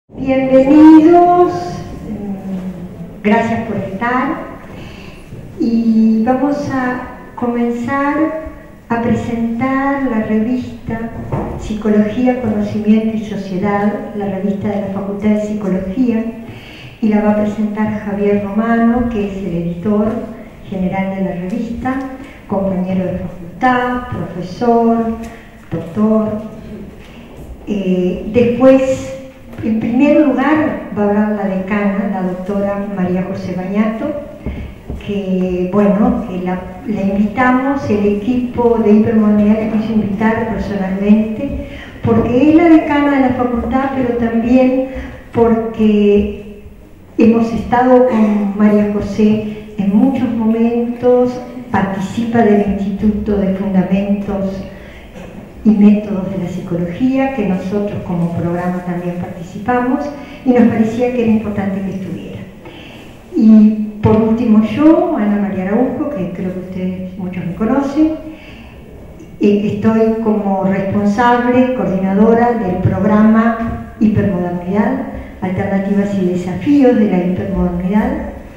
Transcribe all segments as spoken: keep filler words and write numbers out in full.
Bienvenidos, gracias por estar y vamos a comenzar a presentar la revista Psicología, Conocimiento y Sociedad, la revista de la Facultad de Psicología, y la va a presentar Javier Romano, que es el editor general de la revista, compañero de facultad, profesor, doctor. Eh, después, en primer lugar, va a hablar la decana, la doctora María José Bañato, que, bueno, que la, la invitamos, el equipo de hipermodernidad la quiso invitar personalmente, porque es la decana de la facultad, pero también porque hemos estado con María José en muchos momentos, participa del Instituto de Fundamentos y Métodos de la Psicología, que nosotros como programa también participamos, y nos parecía que era importante que estuviera. Y por último yo, Ana María Araujo, que creo que ustedes muchos me conocen, eh, estoy como responsable, coordinadora del programa Hipermodernidad, Alternativas y Desafíos de la Hipermodernidad.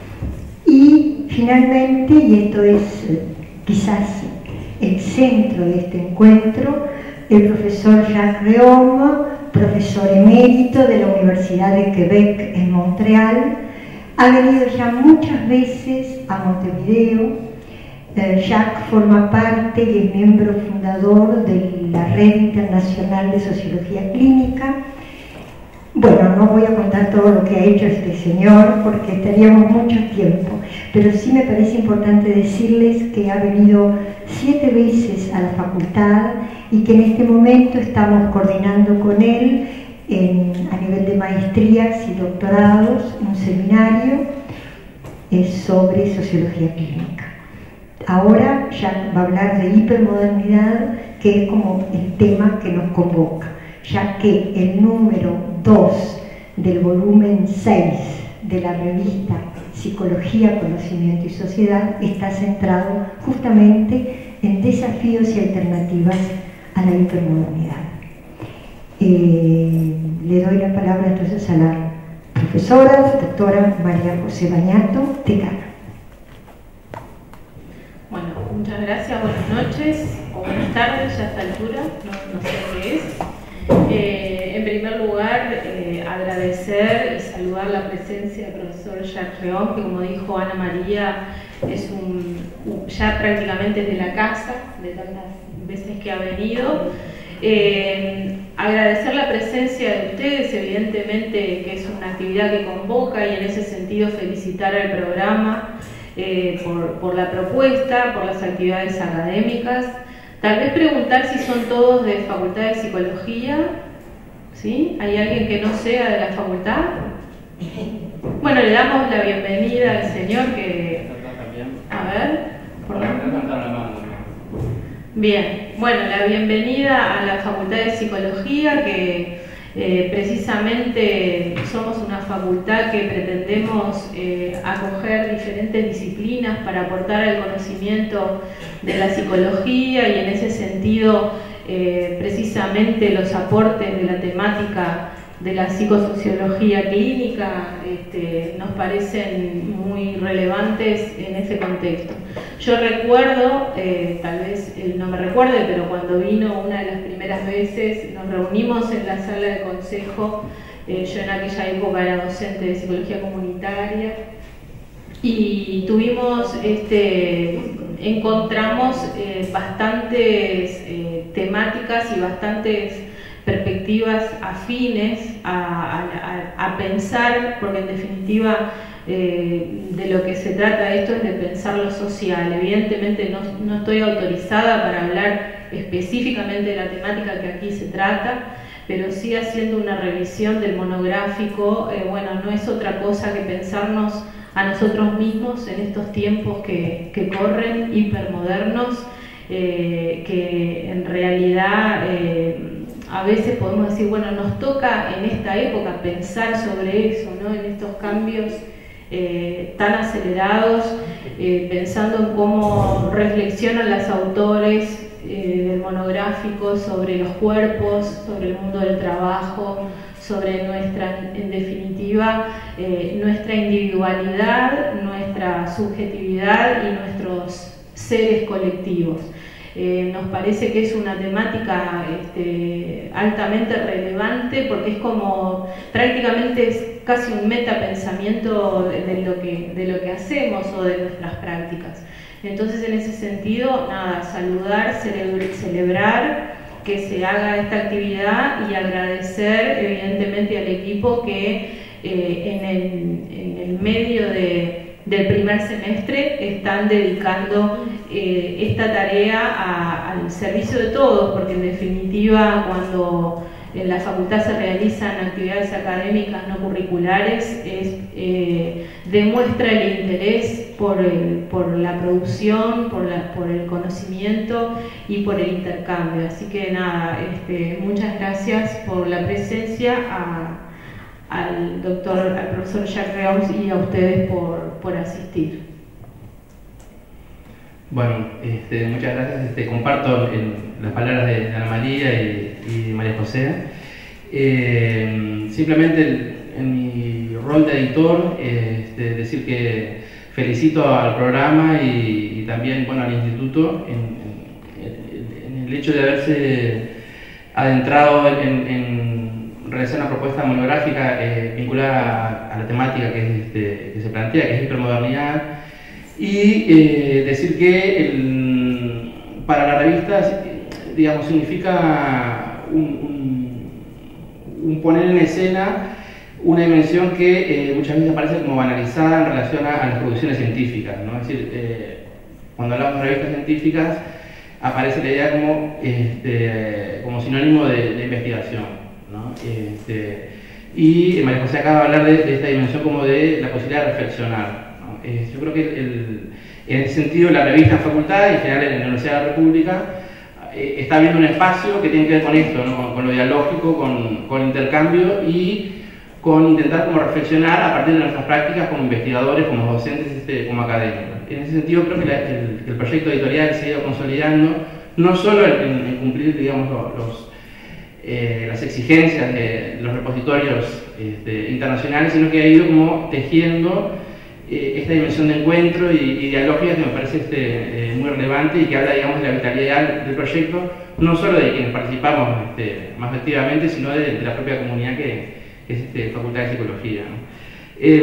Y finalmente, y esto es eh, quizás el centro de este encuentro, el profesor Jacques Réaume, profesor emérito de la Universidad de Quebec en Montreal, ha venido ya muchas veces a Montevideo. Eh, Jacques forma parte y es miembro fundador de la Red Internacional de Sociología Clínica. Bueno, no voy a contar todo lo que ha hecho este señor porque estaríamos mucho tiempo, pero sí me parece importante decirles que ha venido siete veces a la facultad y que en este momento estamos coordinando con él en, a nivel de maestrías y doctorados un seminario eh, sobre sociología clínica. Ahora ya va a hablar de hipermodernidad, que es como el tema que nos convoca, ya que el número dos del volumen seis de la revista Psicología, Conocimiento y Sociedad está centrado justamente en desafíos y alternativas a la hipermodernidad. Eh, le doy la palabra entonces a la profesora, doctora María José Bañato, decana. Bueno, muchas gracias, buenas noches o buenas tardes ya a esta altura, no, no sé qué es. Eh, en primer lugar, eh, agradecer y saludar la presencia del profesor Jacques Réaume, que como dijo Ana María, es un, un, ya prácticamente de la casa, de tantas veces que ha venido. Eh, agradecer la presencia de ustedes, evidentemente que es una actividad que convoca, y en ese sentido felicitar al programa eh, por, por la propuesta, por las actividades académicas. Tal vez preguntar si son todos de Facultad de Psicología, ¿sí? ¿Hay alguien que no sea de la facultad? Bueno, le damos la bienvenida al señor que... A ver, por Bien, bueno, la bienvenida a la Facultad de Psicología, que eh, precisamente somos una facultad que pretendemos eh, acoger diferentes disciplinas para aportar al conocimiento de la psicología, y en ese sentido eh, precisamente los aportes de la temática de la psicosociología clínica este, nos parecen muy relevantes en ese contexto. Yo recuerdo, eh, tal vez él no me recuerde, pero cuando vino una de las primeras veces nos reunimos en la sala de consejo, eh, yo en aquella época era docente de psicología comunitaria, y tuvimos, este, encontramos eh, bastantes eh, temáticas y bastantes perspectivas afines a, a, a pensar, porque en definitiva eh, de lo que se trata esto es de pensar lo social. Evidentemente no, no estoy autorizada para hablar específicamente de la temática que aquí se trata, pero sí haciendo una revisión del monográfico, eh, bueno, no es otra cosa que pensarnos a nosotros mismos en estos tiempos que, que corren, hipermodernos, eh, que en realidad eh, a veces podemos decir, bueno, nos toca en esta época pensar sobre eso, ¿no? En estos cambios eh, tan acelerados, eh, pensando en cómo reflexionan los autores eh, del monográfico sobre los cuerpos, sobre el mundo del trabajo, sobre nuestra, en definitiva, eh, nuestra individualidad, nuestra subjetividad y nuestros seres colectivos. Eh, nos parece que es una temática este, altamente relevante porque es como, prácticamente es casi un metapensamiento de, de, lo que, de lo que hacemos o de nuestras prácticas. Entonces, en ese sentido, nada, saludar, celebr celebrar que se haga esta actividad y agradecer evidentemente al equipo que eh, en, el, en el medio de, del primer semestre están dedicando eh, esta tarea a, al servicio de todos, porque en definitiva cuando en la facultad se realizan actividades académicas no curriculares es, eh, demuestra el interés por, el, por la producción, por, la, por el conocimiento y por el intercambio. Así que nada, este, muchas gracias por la presencia, a, al doctor, al profesor Jacques Reus y a ustedes por, por asistir. Bueno, este, muchas gracias. Este, comparto el, las palabras de, de Ana María y, y de María José. Eh, simplemente el, en mi rol de editor, eh, este, decir que felicito al programa y, y también, bueno, al instituto en, en, en el hecho de haberse adentrado en, en realizar una propuesta monográfica eh, vinculada a, a la temática que, es, este, que se plantea, que es hipermodernidad. Y eh, decir que el, para la revista, digamos, significa un, un, un poner en escena una dimensión que eh, muchas veces aparece como banalizada en relación a, a las producciones científicas, ¿no? Es decir, eh, cuando hablamos de revistas científicas aparece la idea como, este, como sinónimo de, de investigación, ¿no? Este, y María José acaba de hablar de, de esta dimensión como de la posibilidad de reflexionar. Eh, yo creo que el, en ese sentido la revista en facultad y en general en la Universidad de la República eh, está viendo un espacio que tiene que ver con esto, ¿no? con, con lo dialógico, con, con el intercambio y con intentar como reflexionar a partir de nuestras prácticas como investigadores, como docentes, este, como académicos. En ese sentido creo que la, el, el proyecto editorial se ha ido consolidando no solo en, en cumplir, digamos, los, eh, las exigencias de los repositorios este, internacionales, sino que ha ido como tejiendo esta dimensión de encuentro y, y dialógica que me parece este, eh, muy relevante y que habla, digamos, de la vitalidad del proyecto, no solo de quienes participamos este, más activamente, sino de, de la propia comunidad que, que es este, Facultad de Psicología, ¿no? Eh,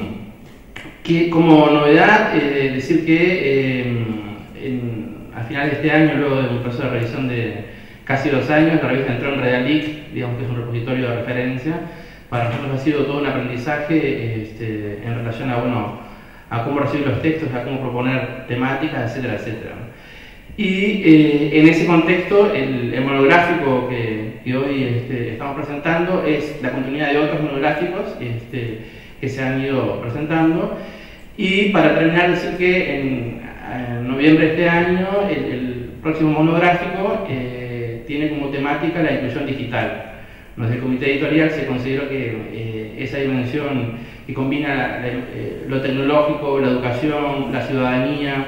que como novedad, eh, decir que eh, en, al final de este año, luego de un proceso de revisión de casi dos años, la revista entró en Redalic, digamos que es un repositorio de referencia. Para nosotros ha sido todo un aprendizaje este, en relación a, bueno, a cómo recibir los textos, a cómo proponer temáticas, etcétera, etcétera. Y eh, en ese contexto, el, el monográfico que, que hoy este, estamos presentando es la continuidad de otros monográficos este, que se han ido presentando. Y para terminar, decir que en, en noviembre de este año, el, el próximo monográfico eh, tiene como temática la inclusión digital. Desde el comité editorial se consideró que eh, esa dimensión que combina la, la, eh, lo tecnológico, la educación, la ciudadanía,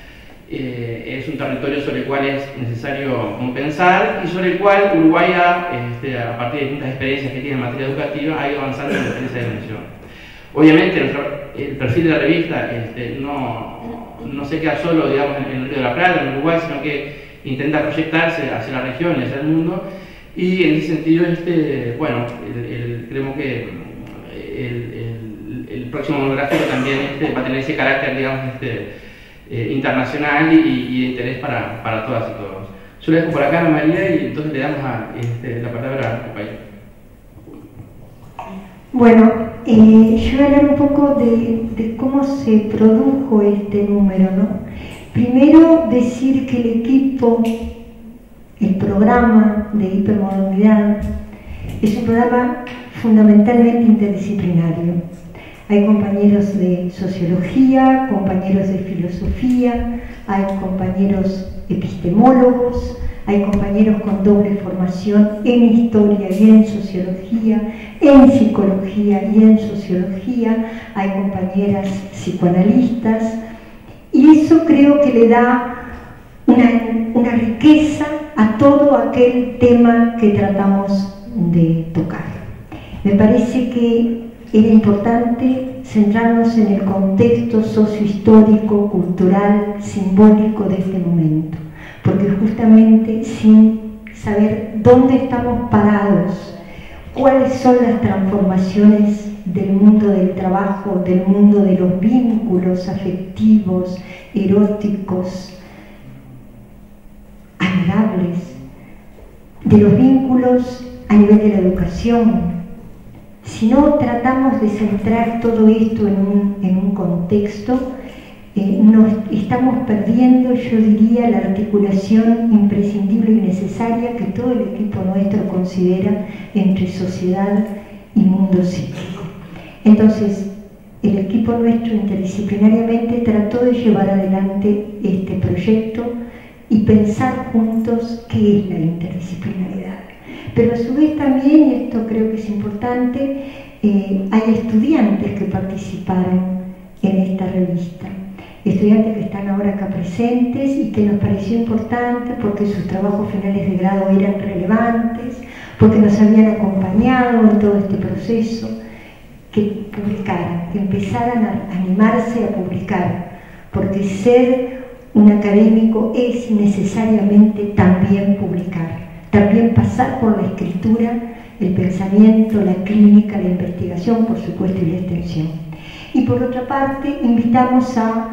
eh, es un territorio sobre el cual es necesario pensar y sobre el cual Uruguay, ha, este, a partir de distintas experiencias que tiene en materia educativa, ha ido avanzando en esa dimensión. Obviamente el, el perfil de la revista este, no, no se queda solo, digamos, en el Río de la Plata, en Uruguay, sino que intenta proyectarse hacia la región y hacia el mundo. Y en ese sentido, este, bueno, el, el, creemos que el, el, el próximo monográfico también este, va a tener ese carácter, digamos, este, eh, internacional y, y de interés para, para todas y todos. Yo le dejo por acá a María y entonces le damos a, este, la palabra a Payo. Bueno, eh, yo voy a hablar un poco de, de cómo se produjo este número, ¿no? Primero decir que el equipo, el programa de hipermodernidad es un programa fundamentalmente interdisciplinario. Hay compañeros de sociología, compañeros de filosofía, hay compañeros epistemólogos, hay compañeros con doble formación en historia y en sociología, en psicología y en sociología, hay compañeras psicoanalistas, y eso creo que le da una, una riqueza a todo aquel tema que tratamos de tocar. Me parece que era importante centrarnos en el contexto sociohistórico, cultural, simbólico de este momento, porque justamente sin saber dónde estamos parados, cuáles son las transformaciones del mundo del trabajo, del mundo de los vínculos afectivos, eróticos, amigables, de los vínculos a nivel de la educación. Si no tratamos de centrar todo esto en un, en un contexto, eh, nos estamos perdiendo, yo diría, la articulación imprescindible y necesaria que todo el equipo nuestro considera entre sociedad y mundo psíquico. Entonces, el equipo nuestro interdisciplinariamente trató de llevar adelante este proyecto y pensar juntos qué es la interdisciplinaridad. Pero a su vez también, y esto creo que es importante, eh, hay estudiantes que participaron en esta revista. Estudiantes que están ahora acá presentes y que nos pareció importante porque sus trabajos finales de grado eran relevantes, porque nos habían acompañado en todo este proceso, que publicaran, que empezaran a animarse a publicar, porque ser un académico es necesariamente también publicar, también pasar por la escritura, el pensamiento, la clínica, la investigación, por supuesto, y la extensión. Y por otra parte, invitamos a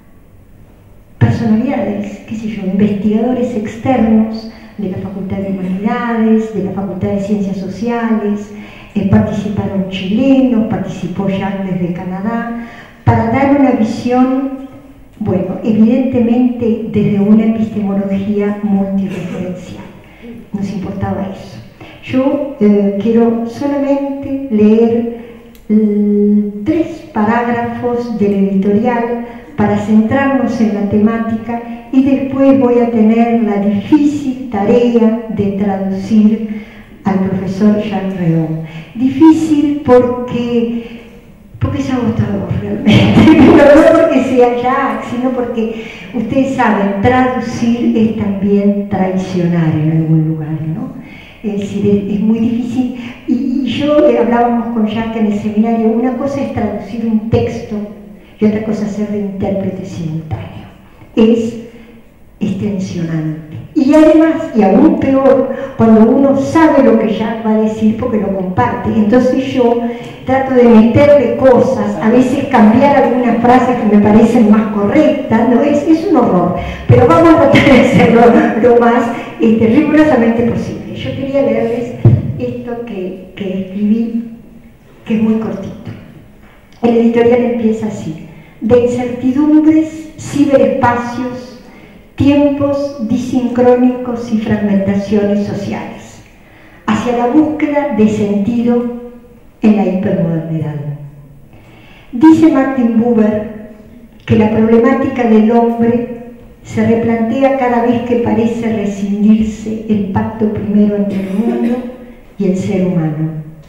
personalidades, qué sé yo, investigadores externos de la Facultad de Humanidades, de la Facultad de Ciencias Sociales, eh, participaron chilenos, participó Jacques desde Canadá, para dar una visión, bueno, evidentemente desde una epistemología multireferencial. Nos importaba eso. Yo eh, quiero solamente leer eh, tres parágrafos del editorial para centrarnos en la temática y después voy a tener la difícil tarea de traducir al profesor Jacques Reon. Difícil porque, porque es agotador realmente, no porque sea Jacques, sino porque ustedes saben, traducir es también traicionar en algún lugar, ¿no? Es decir, es, es muy difícil. Y, y yo eh, hablábamos con Jacques en el seminario, una cosa es traducir un texto y otra cosa es ser de intérprete simultáneo. Es extensionante. Y además, y aún peor, cuando uno sabe lo que Jacques va a decir porque lo comparte. Entonces yo trato de meterle cosas, a veces cambiar algunas frases que me parecen más correctas, ¿no? Es, es un horror. Pero vamos a tratar de hacerlo lo más este, rigurosamente posible. Yo quería leerles esto que, que escribí, que es muy cortito. El editorial empieza así: de incertidumbres, ciberespacios, tiempos disincrónicos y fragmentaciones sociales, hacia la búsqueda de sentido en la hipermodernidad. Dice Martin Buber que la problemática del hombre se replantea cada vez que parece rescindirse el pacto primero entre el mundo y el ser humano.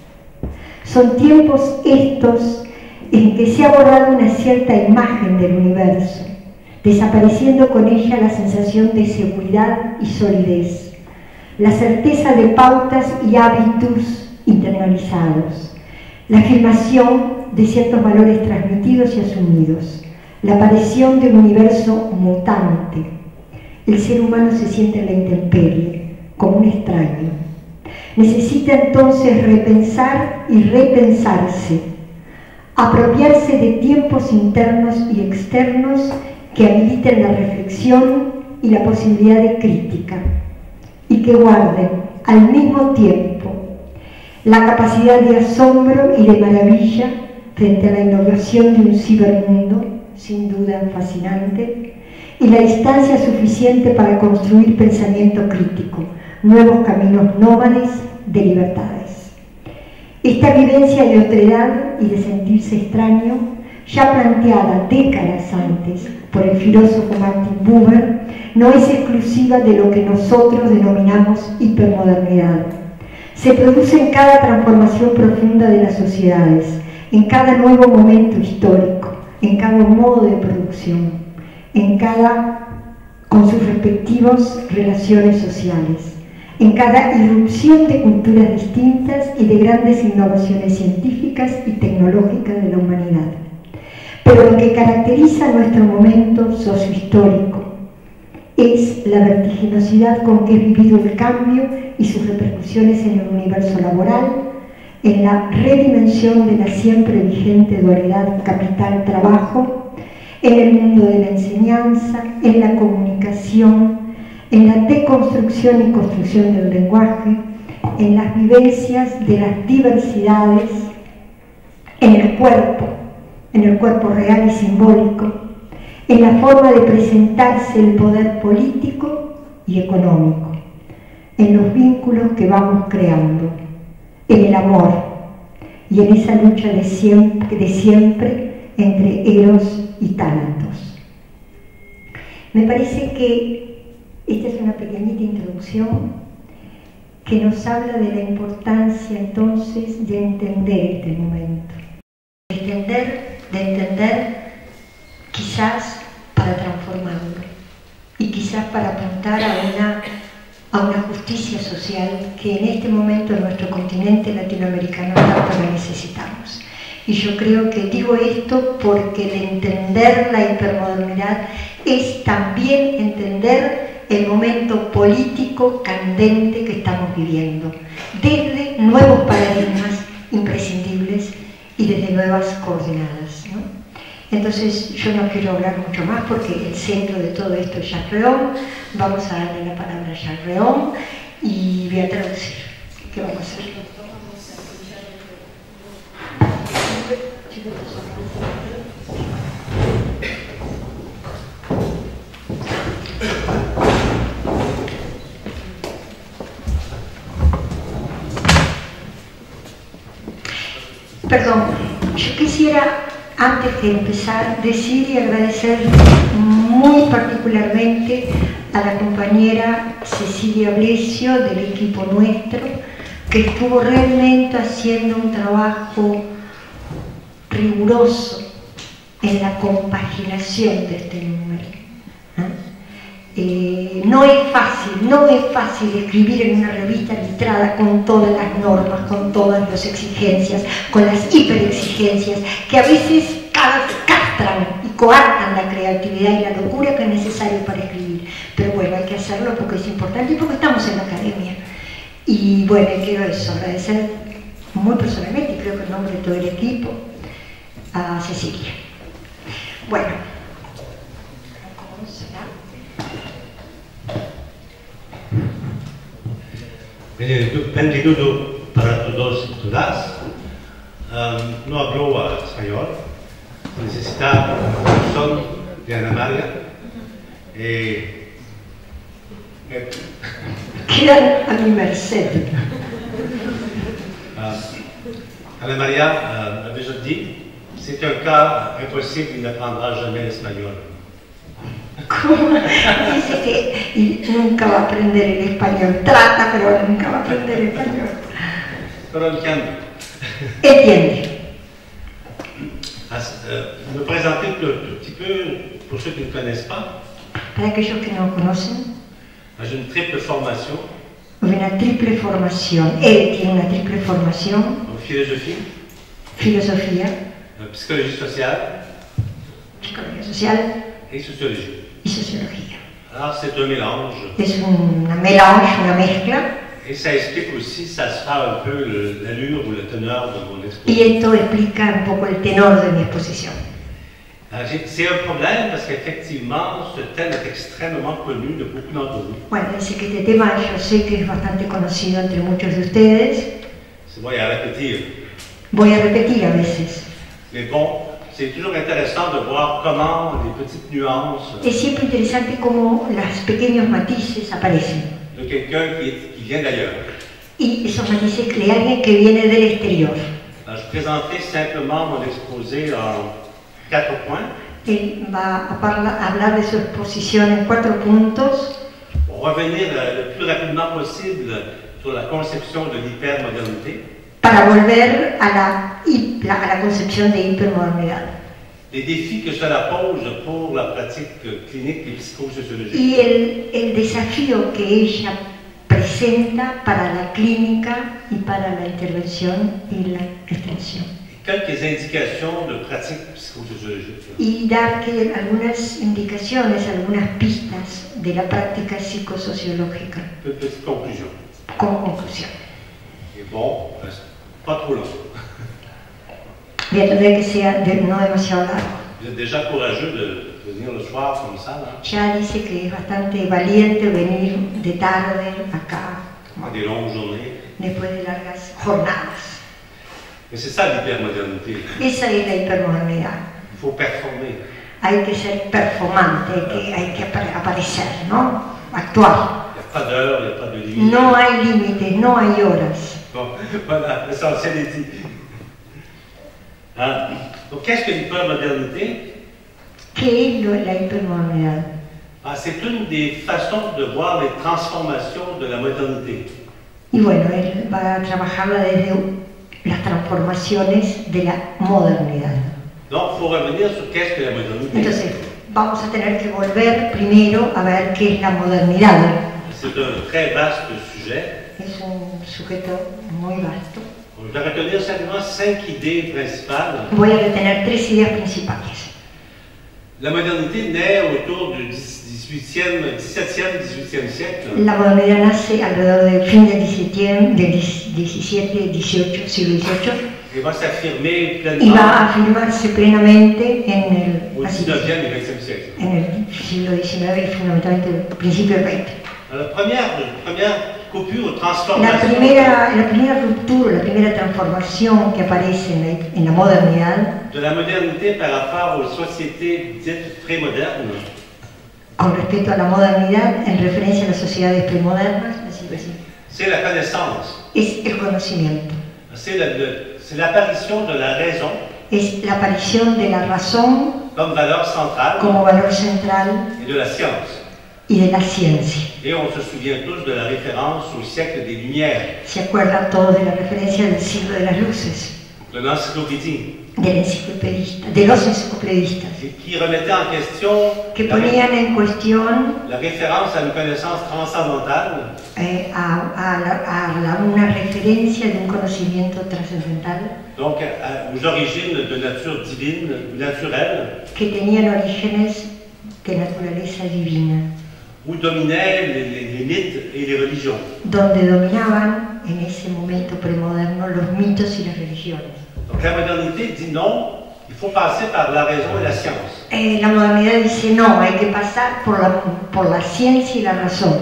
Son tiempos estos en que se ha borrado una cierta imagen del universo, desapareciendo con ella la sensación de seguridad y solidez, la certeza de pautas y hábitos internalizados, la afirmación de ciertos valores transmitidos y asumidos, la aparición de un universo mutante. El ser humano se siente en la intemperie, como un extraño. Necesita entonces repensar y repensarse, apropiarse de tiempos internos y externos que habiliten la reflexión y la posibilidad de crítica, y que guarden al mismo tiempo la capacidad de asombro y de maravilla frente a la innovación de un cibermundo, sin duda fascinante, y la distancia suficiente para construir pensamiento crítico, nuevos caminos nómades de libertades. Esta vivencia de otredad y de sentirse extraño, ya planteada décadas antes por el filósofo Martin Buber, no es exclusiva de lo que nosotros denominamos hipermodernidad. Se produce en cada transformación profunda de las sociedades, en cada nuevo momento histórico, en cada modo de producción, en cada, con sus respectivas relaciones sociales. en cada irrupción de culturas distintas y de grandes innovaciones científicas y tecnológicas de la humanidad. Pero lo que caracteriza nuestro momento sociohistórico es la vertiginosidad con que es vivido el cambio y sus repercusiones en el universo laboral, en la redimensión de la siempre vigente dualidad capital-trabajo, en el mundo de la enseñanza, en la comunicación, en la deconstrucción y construcción del lenguaje, en las vivencias de las diversidades, en el cuerpo, en el cuerpo real y simbólico, en la forma de presentarse el poder político y económico, en los vínculos que vamos creando, en el amor y en esa lucha de siempre, de siempre entre eros y tánatos. Me parece que esta es una pequeñita introducción que nos habla de la importancia entonces de entender este momento, de entender, de entender quizás para transformarlo y quizás para apuntar a una, a una justicia social que en este momento en nuestro continente latinoamericano tanto la necesitamos. Y yo creo que digo esto porque el entender la hipermodernidad es también entender el momento político candente que estamos viviendo, desde nuevos paradigmas imprescindibles y desde nuevas coordenadas, ¿no? Entonces yo no quiero hablar mucho más porque el centro de todo esto es Jacques Reón. Vamos a darle la palabra a Jacques Reón y voy a traducir. ¿Qué vamos a hacer? Perdón, yo quisiera, antes de empezar, decir y agradecer muy particularmente a la compañera Cecilia Blesio del equipo nuestro, que estuvo realmente haciendo un trabajo riguroso en la compaginación de este número. Eh, no es fácil, no es fácil escribir en una revista listrada con todas las normas, con todas las exigencias, con las hiperexigencias, que a veces castran y coartan la creatividad y la locura que es necesario para escribir. Pero bueno, hay que hacerlo porque es importante y porque estamos en la academia. Y bueno, quiero eso, agradecer muy personalmente, y creo que en nombre de todo el equipo, a Cecilia. Bueno, ¿cómo será? Bienvenido para todos y todas. Um, no hablo uh, español. Necesita la persona de Ana María. Eh, eh, Quedan a mi merced. uh, Ana María uh, a déjà dit, c'est un cas impossible, il n'apprendra jamais l'espagnol. Dice que nunca va a aprender el español, trata pero nunca va a aprender el español. Pero entiende. Entiende. Euh, me présenter un tout petit peu, pour ceux qui ne connaissent pas. Para aquellos que no conocen. J'ai une triple formation. Una triple formación. Él tiene una triple formación. En philosophie. Filosofía. Psychologie sociale. Psicología social. Et sociologie. Y sociología. Alors c'est un mélange. Es una melange, una mezcla. Et ça explique aussi, ça sera un peu l'allure ou la teneur de mon exposition. Y esto explica un poco el tenor de mi exposición. C'est un problème parce qu'effectivement, ce thème est extrêmement connu de beaucoup d'entre vous. Bueno, dice que este tema yo sé que es bastante conocido entre muchos de ustedes. Voy a repetir. Voy a repetir a veces. Mais bon, c'est toujours intéressant de voir comment les petites nuances. Es siempre interesante cómo los pequeños matices aparecen. De quelqu'un qui, qui vient d'ailleurs. Y esos matices de alguien que viene del exterior. Alors, je présenterai simplement mon exposé en quatre points. Él va a, parla, a hablar de su exposición en cuatro puntos. Pour revenir le plus rapidement possible sur la conception de l'hypermodernité. Para volver a la, a la concepción de hipermodernidad. Les défis que cela pose pour la pratique clinique et psychosociologique. Y el, el desafío que ella presenta para la clínica y para la intervención y la extensión. Quelques indications de pratique psychosociologique. Y dar que algunas indicaciones, algunas pistas de la práctica psicosociológica. Petite conclusion. Como conclusión. Et bon, pas trop long. Voy a tratar que sea de, no demasiado largo. Vous êtes déjà courageux de venir le soir comme ça, là? Ya dice que es bastante valiente venir de tarde acá, À des longues journées. después de largas jornadas. Mais c'est ça l'hypermodernité. Esa es la hipermodernidad. Il faut performer. Hay que ser performante, hay que, hay que apare- aparecer, ¿no? Actuar. Il n'y a pas d'heure, il n'y a pas de limite. No hay límites, no hay horas. Bon, voilà, l'essentiel est dit. Hein? Donc, qu'est-ce que l'hypermodernité? ¿Qué es lo- la hipermodernidad? Ah, c'est une des façons de voir les transformations de la modernité. Y bueno, él va a trabajarla desde las transformaciones de la modernidad. Donc, il faut revenir sur qu'est-ce que la modernité. Entonces, vamos a tener que volver primero a ver qué es la modernidad. C'est un très vaste sujet. Es un sujeto muy vasto. Je vais retenir simplement cinq idées principales. Voy a retener tres ideas principales. La modernité naît autour du dix-huitième, dix-septième, dix-huitième siècle. La modernidad nace alrededor del fin del diecisiete, dieciocho, siglo dieciocho, Et va s'affirmer y pleinement va a afirmarse plenamente en el, au así, dix-neuvième et vingtième siècle. en el siglo diecinueve y fundamentalmente el principio del veinte. Alors, la première, la première coupure ou La transformation primera, la primera ruptura, la primera transformación que aparece en la, en la modernidad, de la modernité par rapport aux sociétés dites prémodernes, con respecto a la modernidad en referencia a las sociedades premodernas, así que sí, c'est la connaissance. es el conocimiento, C'est la- le- c'est l'apparition de la raison es la aparición de la razón comme valeur centrale como valor central et de la science. y de la ciencia. Et on se souvient tous de la référence au siècle des Lumières, Se acuerdan todos de la referencia del siglo de las luces, de l'encyclopédie, del enciclopedista, de los enciclopedistas, et qui remettait en question que la, ponían en cuestión la référence à une connaissance transcendantale eh, a, a la- a la- una referencia de un conocimiento trascendental donc à- aux origines de nature divine ou naturelle, que tenían orígenes de naturaleza divina, où dominaient les, les- les mythes et les religions. donde dominaban en ese momento premoderno los mitos y las religiones. Donc la modernité dit non, il faut passer par la raison et la science. Eh, la modernidad dice no, hay que pasar por la, por la ciencia y la razón.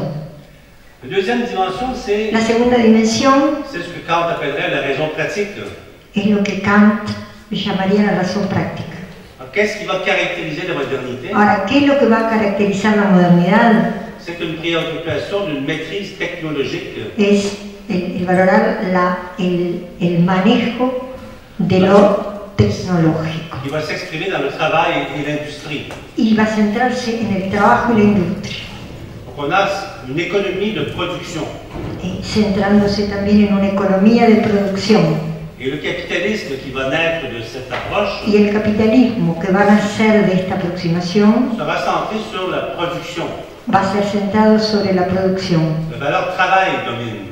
La deuxième dimension, c'est La segunda dimensión c'est ce que Kant appellerait la raison pratique. es lo que Kant llamaría la razón práctica. Alors, qu'est-ce qui va caractériser la modernité? Ahora, ¿qué es lo que va a caracterizar la modernidad? C'est une préoccupation d'une maîtrise technologique Es el, el valorar la, el, el manejo de lo tecnológico. qui va s'exprimer dans le travail et l'industrie. Y va a centrarse en el trabajo y la industria, Donc on a une économie de production. eh, centrándose también en una economía de producción. Et le capitalisme qui va naître de cette approche Y el capitalismo que va a nacer de esta aproximación sera centré sur la production. va a ser centrado sobre la producción. La valeur travail domine.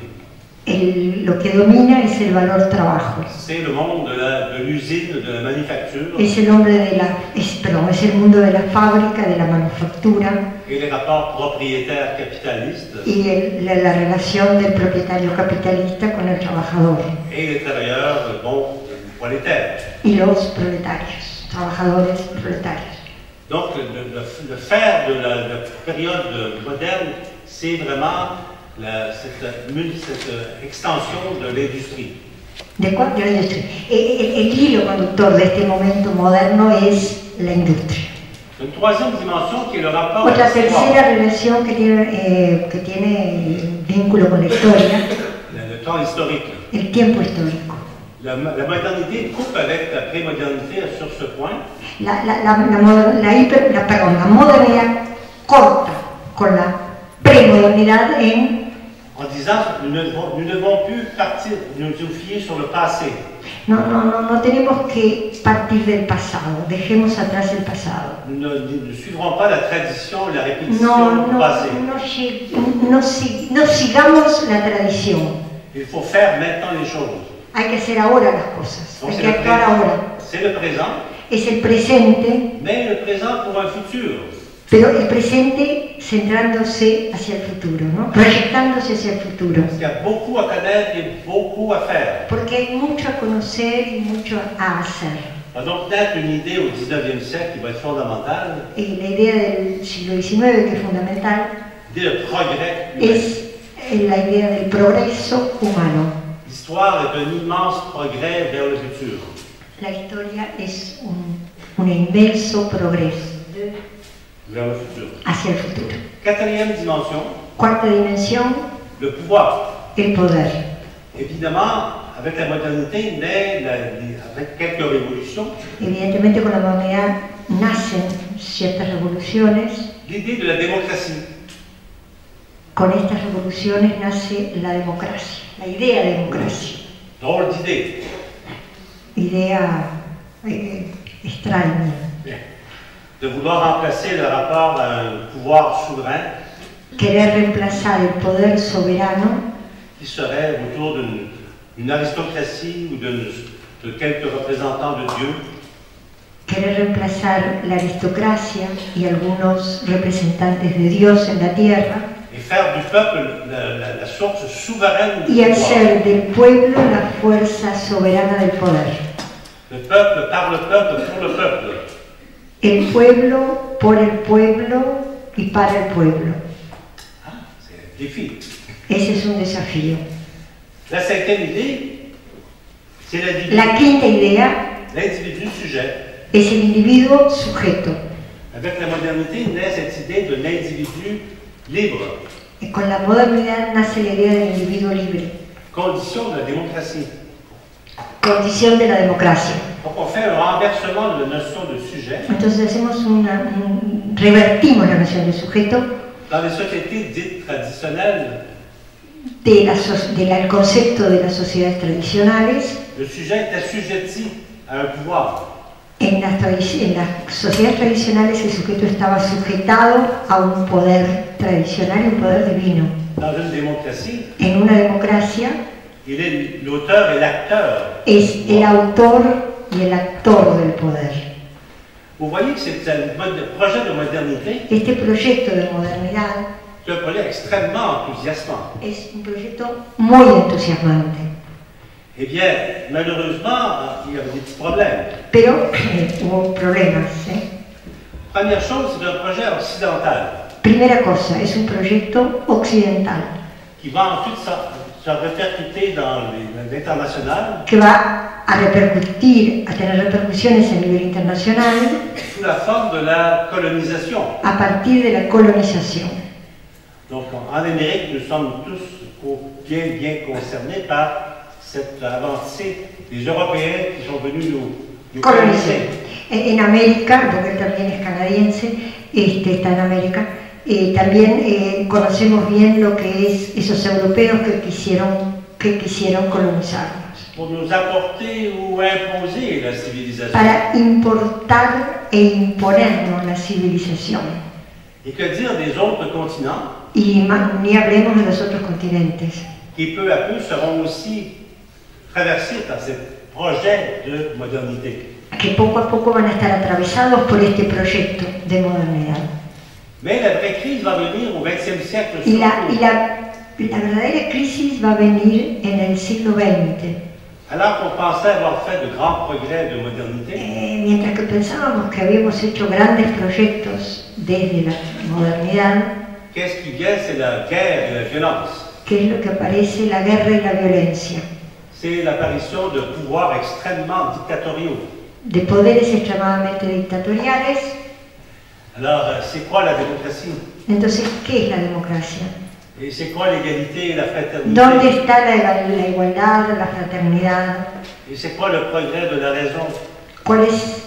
El- lo que domina es el valor trabajo. C'est le monde de la- de l'usine, de, la manufacture Es el hombre de la, es, perdón, es el mundo de la fábrica, de la manufactura et les rapports propriétaires capitalistes y el- la, la relación del propietario capitalista con el trabajador et les travailleurs bon, prolétaires. y los proletarios, trabajadores proletarios. Donc le, le- le faire de la, la période moderne, c'est vraiment la- cette, mul- cette extension de l'industrie. ¿De cuál? De la industria. El, el- el hilo conductor de este momento moderno es la industria. Une troisième dimension qui est le rapport Otra à l'histoire, tercera relación que tiene, eh, que tiene vínculo con la historia, le, le temps historique. el tiempo histórico. La, la modernité coupe avec la prémodernité sur ce point, La, la, la, la, moder- la hiper- la- perdón, la modernidad corta con la premodernidad en... en disant nous ne devons, nous ne devons plus partir, nous nous fier sur le passé. No, no, no, no tenemos que partir del pasado, dejemos atrás el pasado. Nous ne, ne suivrons pas la tradition, la répétition No, du no, passé. no, lleg- no si- no sigamos la tradición. Il faut faire maintenant les choses. Hay que hacer ahora las cosas, Donc hay c'est que le, actuar pré- ahora. c'est le présent, Es el presente, mais le présent pour un futur. pero el presente centrándose hacia el futuro, ¿no? Proyectándose hacia el futuro. Parce qu'il y a beaucoup à connaître et beaucoup à faire. Porque hay mucho a conocer y mucho a hacer. On a donc peut-être une idée au dix-neuvième siècle qui va être fondamentale, Y la idea del siglo diecinueve, que es fundamental, l'idée de progrès humain. es eh, la idea del progreso humano. L'histoire est un immense progrès vers le futur. La historia es un, un inmenso progreso Vers le futur. hacia el futuro. Quatrième dimension, Cuarta dimensión, le pouvoir. el poder. Évidemment, avec la modernité, naît la- les- avec quelques révolutions, Evidentemente con la modernidad nacen ciertas revoluciones. l'idée de la démocratie. Con estas revoluciones nace la democracia, la idea de democracia. Drôle d'idée. Idea eh, extraña. Bien. De vouloir remplacer le rapport à un pouvoir souverain Querer reemplazar el poder soberano qui serait autour d'une une aristocratie ou d'une- de quelques représentants de Dieu, querer reemplazar la aristocracia y algunos representantes de Dios en la tierra et faire du peuple la, la- la source souveraine du y pouvoir. hacer del pueblo la fuerza soberana del poder. Le peuple par le peuple pour le peuple. El pueblo por el pueblo y para el pueblo. Ah, c'est un défi. Ese es un desafío. La cinquième idée, c'est l'individu. La quinta idea L'individu sujet. es el individuo sujeto. Avec la modernité naît cette idée de l'individu libre, Y con la modernidad nace la idea del individuo libre, condition de la démocratie. condición de la democracia. Donc on fait un renversement de la notion de sujet Entonces hacemos una, un- revertimos la noción de sujeto dans les sociétés dites traditionnelles. de la so- de la- el concepto de las sociedades tradicionales. Le sujet est assujetti à un pouvoir. En las, tradi- en las sociedades tradicionales el sujeto estaba sujetado a un poder tradicional y un poder divino. Dans une démocratie, En una democracia il est l'auteur et l'acteur. es el autor y el actor del poder. Vous voyez que c'est un mod- projet de modernité, Este proyecto de modernidad c'est un projet extrêmement enthousiasmant. es un proyecto muy entusiasmante, Eh bien, malheureusement, il y avait des petits problèmes. pero eh, hubo problemas. ¿eh? Première chose, c'est un projet occidental Primera cosa, es un proyecto occidental qui va ensuite se, se répercuter dans les- l'international que va a repercutir, a tener repercusiones a nivel internacional sous la forme de la colonisation. a partir de la colonización. Donc, en Amérique, nous sommes tous co- bien, bien concernés par cette avancée des Européens qui sont venus nous, nous Colonización. coloniser. En en América, porque él también es canadiense, este, está en América, eh, también eh, conocemos bien lo que es esos europeos que quisieron, que quisieron colonizarnos, Pour nous apporter ou imposer la civilisation. para importar e imponernos la civilización. Et que dire des autres continents Y ma- ni hablemos de los otros continentes, qui peu à peu seront aussi traversés par ce projet de modernité. que poco a poco van a estar atravesados por este proyecto de modernidad. Mais la vraie crise va venir au vingtième siècle. Y la, surtout. y la, la verdadera crisis va a venir en el siglo veinte. Alors qu'on pensait avoir fait de grands progrès de modernité, Eh, mientras que pensábamos que habíamos hecho grandes proyectos desde la modernidad, qu'est-ce qui vient? C'est la guerre et la violence. ¿qué es lo que aparece? La guerra y la violencia, C'est l'apparition de pouvoirs extrêmement dictatoriaux. de poderes extremadamente dictatoriales. Alors, euh, c'est quoi la démocratie? Entonces, ¿qué es la democracia? Et c'est quoi l'égalité et la fraternité? ¿Dónde está la, la igualdad, la fraternidad? Et c'est quoi le progrès de la raison? ¿Cuál es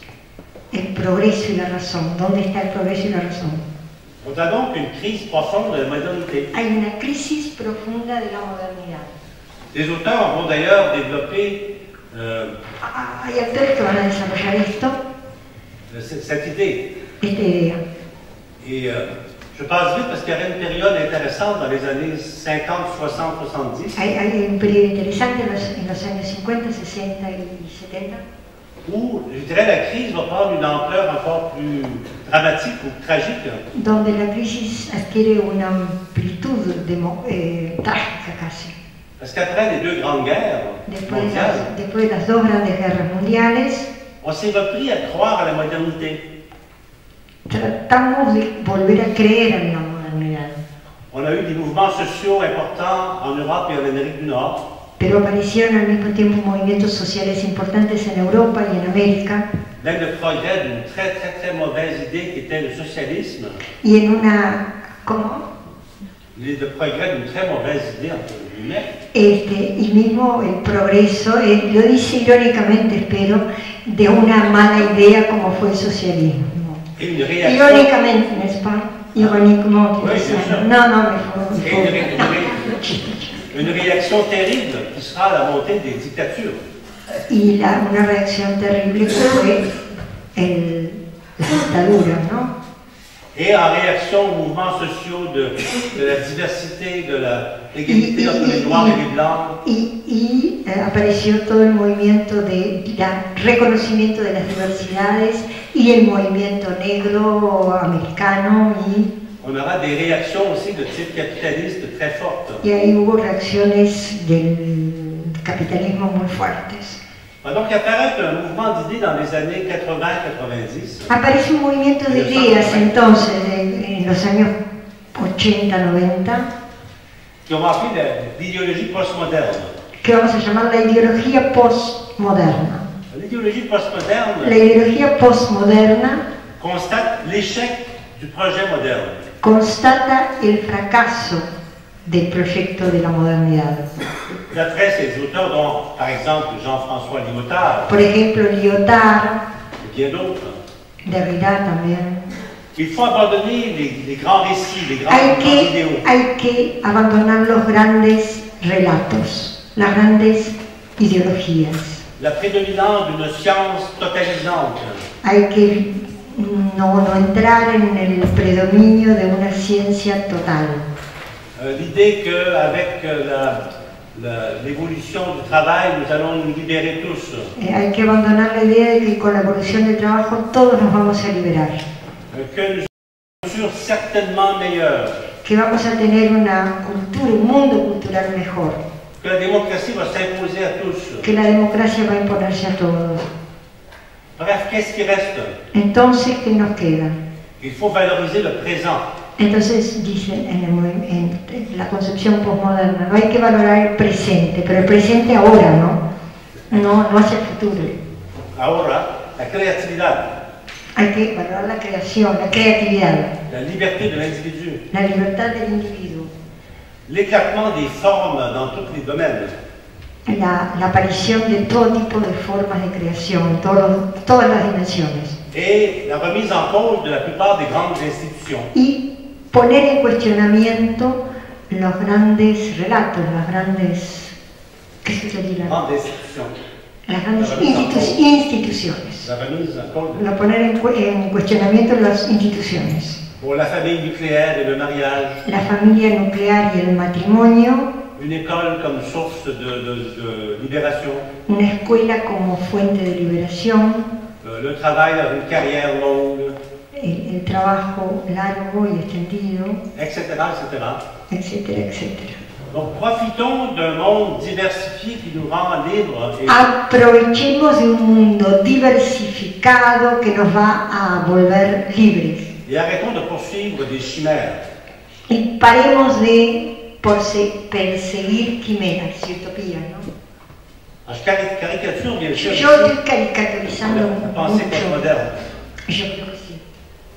el progreso y la razón? ¿Dónde está el progreso y la razón? On a donc une crise profonde de la modernité. Hay una crisis profunda de la modernidad. Les auteurs vont d'ailleurs développer euh, Hay actores que van a desarrollar esto, cette idée. esta idea. Et euh, je passe vite parce qu'il y avait une période intéressante dans les années cinquante, soixante, soixante-dix. Hay, hay un periodo interesante en los, en los años cincuenta, sesenta y setenta, Où, je dirais, la crise va prendre une ampleur encore plus dramatique ou tragique. donde la crisis adquiere una amplitud demo, eh, trágica casi. Parce qu'après les deux grandes guerres Después de, mondiales, las, después de las dos grandes guerras mundiales, on s'est repris à croire à la modernité. tratamos de volver a creer en la modernidad. On a eu des mouvements sociaux importants en Europe et en Amérique du Nord. Pero aparecieron al mismo tiempo movimientos sociales importantes en Europa y en América, Même le progrès d'une très très très mauvaise idée qui était le socialisme. y en una, ¿cómo? Le progrès d'une très mauvaise idée, entre guillemets. Este, y mismo el progreso, eh, lo dice irónicamente, espero, de una mala idea como fue el socialismo. Et une réaction. Irónicamente, n'est-ce pas? Ironiquement, Oui, bien sûr. no, no, me fue, Et une, ré- une ré- une réaction terrible qui sera la montée des dictatures. Y la, una reacción terrible que fue el, la dictadura, ¿no? Et en réaction aux mouvements sociaux de, de la diversité, de la l'égalité entre les noirs et les blancs. Y, y eh, apareció todo el movimiento de la, reconocimiento de las diversidades y el movimiento negro americano, y, On aura des réactions aussi de type capitaliste très fortes. y ahí hubo reacciones del capitalismo muy fuertes. Donc il apparaît un mouvement d'idées dans les années quatre-vingts quatre-vingt-dix. Aparece un movimiento de ideas entonces de- en los años ochenta noventa Qui ont appelé l'idéologie postmoderne. que vamos a llamar la ideología postmoderna. L'idéologie postmoderne La ideología postmoderna constate l'échec du projet moderne. constata el fracaso del proyecto de la modernidad. D'après ces auteurs, dont par exemple Jean-François Lyotard Por ejemplo, Lyotard, et bien d'autres, Derrida también. il faut abandonner les, les grands récits, les grands, Hay grands que, idéaux. hay que abandonar los grandes relatos, las grandes ideologías. La prédominance d'une science totalisante. Hay que no, no entrar en el predominio de una ciencia total. Euh, L'idée qu'avec l'évolution du travail, nous allons nous libérer tous. Eh, hay que abandonar la idea de que con la evolución del trabajo todos nos vamos a liberar, Euh, que nous sommes certainement meilleurs. que vamos a tener una cultura, un mundo cultural mejor, Que la démocratie va s'imposer à tous. que la democracia va a imponerse a todos. Bref, qu'est-ce qui reste? Entonces, ¿qué nos queda? Il faut valoriser le présent. Entonces dicen en, el movi- en- en la concepción postmoderna, no hay que valorar el presente, pero el presente ahora, ¿no? No, no hacia el futuro. Ahora, la creatividad, Hay que valorar la creación, la creatividad, la liberté de l'individu, la libertad del individuo, l'éclatement des formes dans tous les domaines. la, la aparición de todo tipo de formas de creación, en todos- todas las dimensiones, Et la remise en cause de la plupart des grandes institutions. y poner en cuestionamiento los grandes relatos, las grandes, ¿qué se diría? Grandes institutions. Las grandes institu- instituciones. La remise en cause La poner en, cu- en cuestionamiento las instituciones. pour la famille nucléaire et le mariage. La familia nuclear y el matrimonio, Une école comme source de, de- de libération. una escuela como fuente de liberación, Euh, le travail dans une carrière longue, el, el trabajo largo y extendido, et cetera, et cetera. etcétera, etcétera. Donc profitons d'un monde diversifié qui nous rend libres et Aprovechemos de un mundo diversificado que nos va a volver libres. Et arrêtons de poursuivre des chimères. Y paremos de porse- perseguir quimeras y utopías, ¿no? Alors, je cari- caricature bien sûr Yo ici estoy caricaturizando la pensée mucho. postmoderne. Yo creo que sí.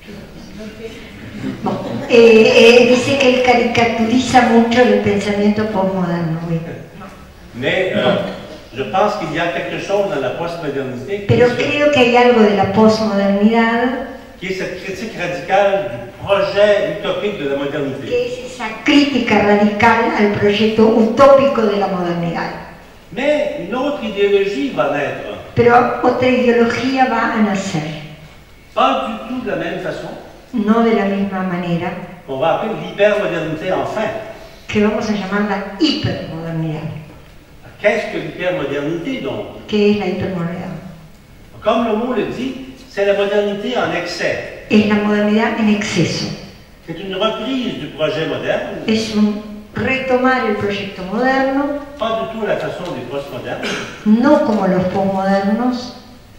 Bon, eh, eh, dice que él caricaturiza mucho el pensamiento postmoderno. Oui. Mais euh, je pense qu'il y a quelque chose dans la postmodernité qui, Pero est ce- creo que hay algo de la posmodernidad qui est cette critique radicale du projet utopique de la modernité. que es esa crítica radical al proyecto utópico de la modernidad. Mais une autre idéologie va naître. Pero otra ideología va a nacer, Pas du tout de la même façon, no de la misma manera, qu'on va appeler l'hypermodernité enfin. que vamos a llamar la hipermodernidad. Qu'est-ce que l'hypermodernité donc? ¿Qué es la hipermodernidad? Comme le mot le dit, c'est la modernité en excès. Es la modernidad en exceso. C'est une reprise du projet moderne, Es un retomar el proyecto moderno, pas du tout à la façon des postmodernes, no como los posmodernos,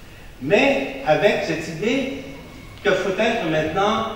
mais avec cette idée qu'il faut être maintenant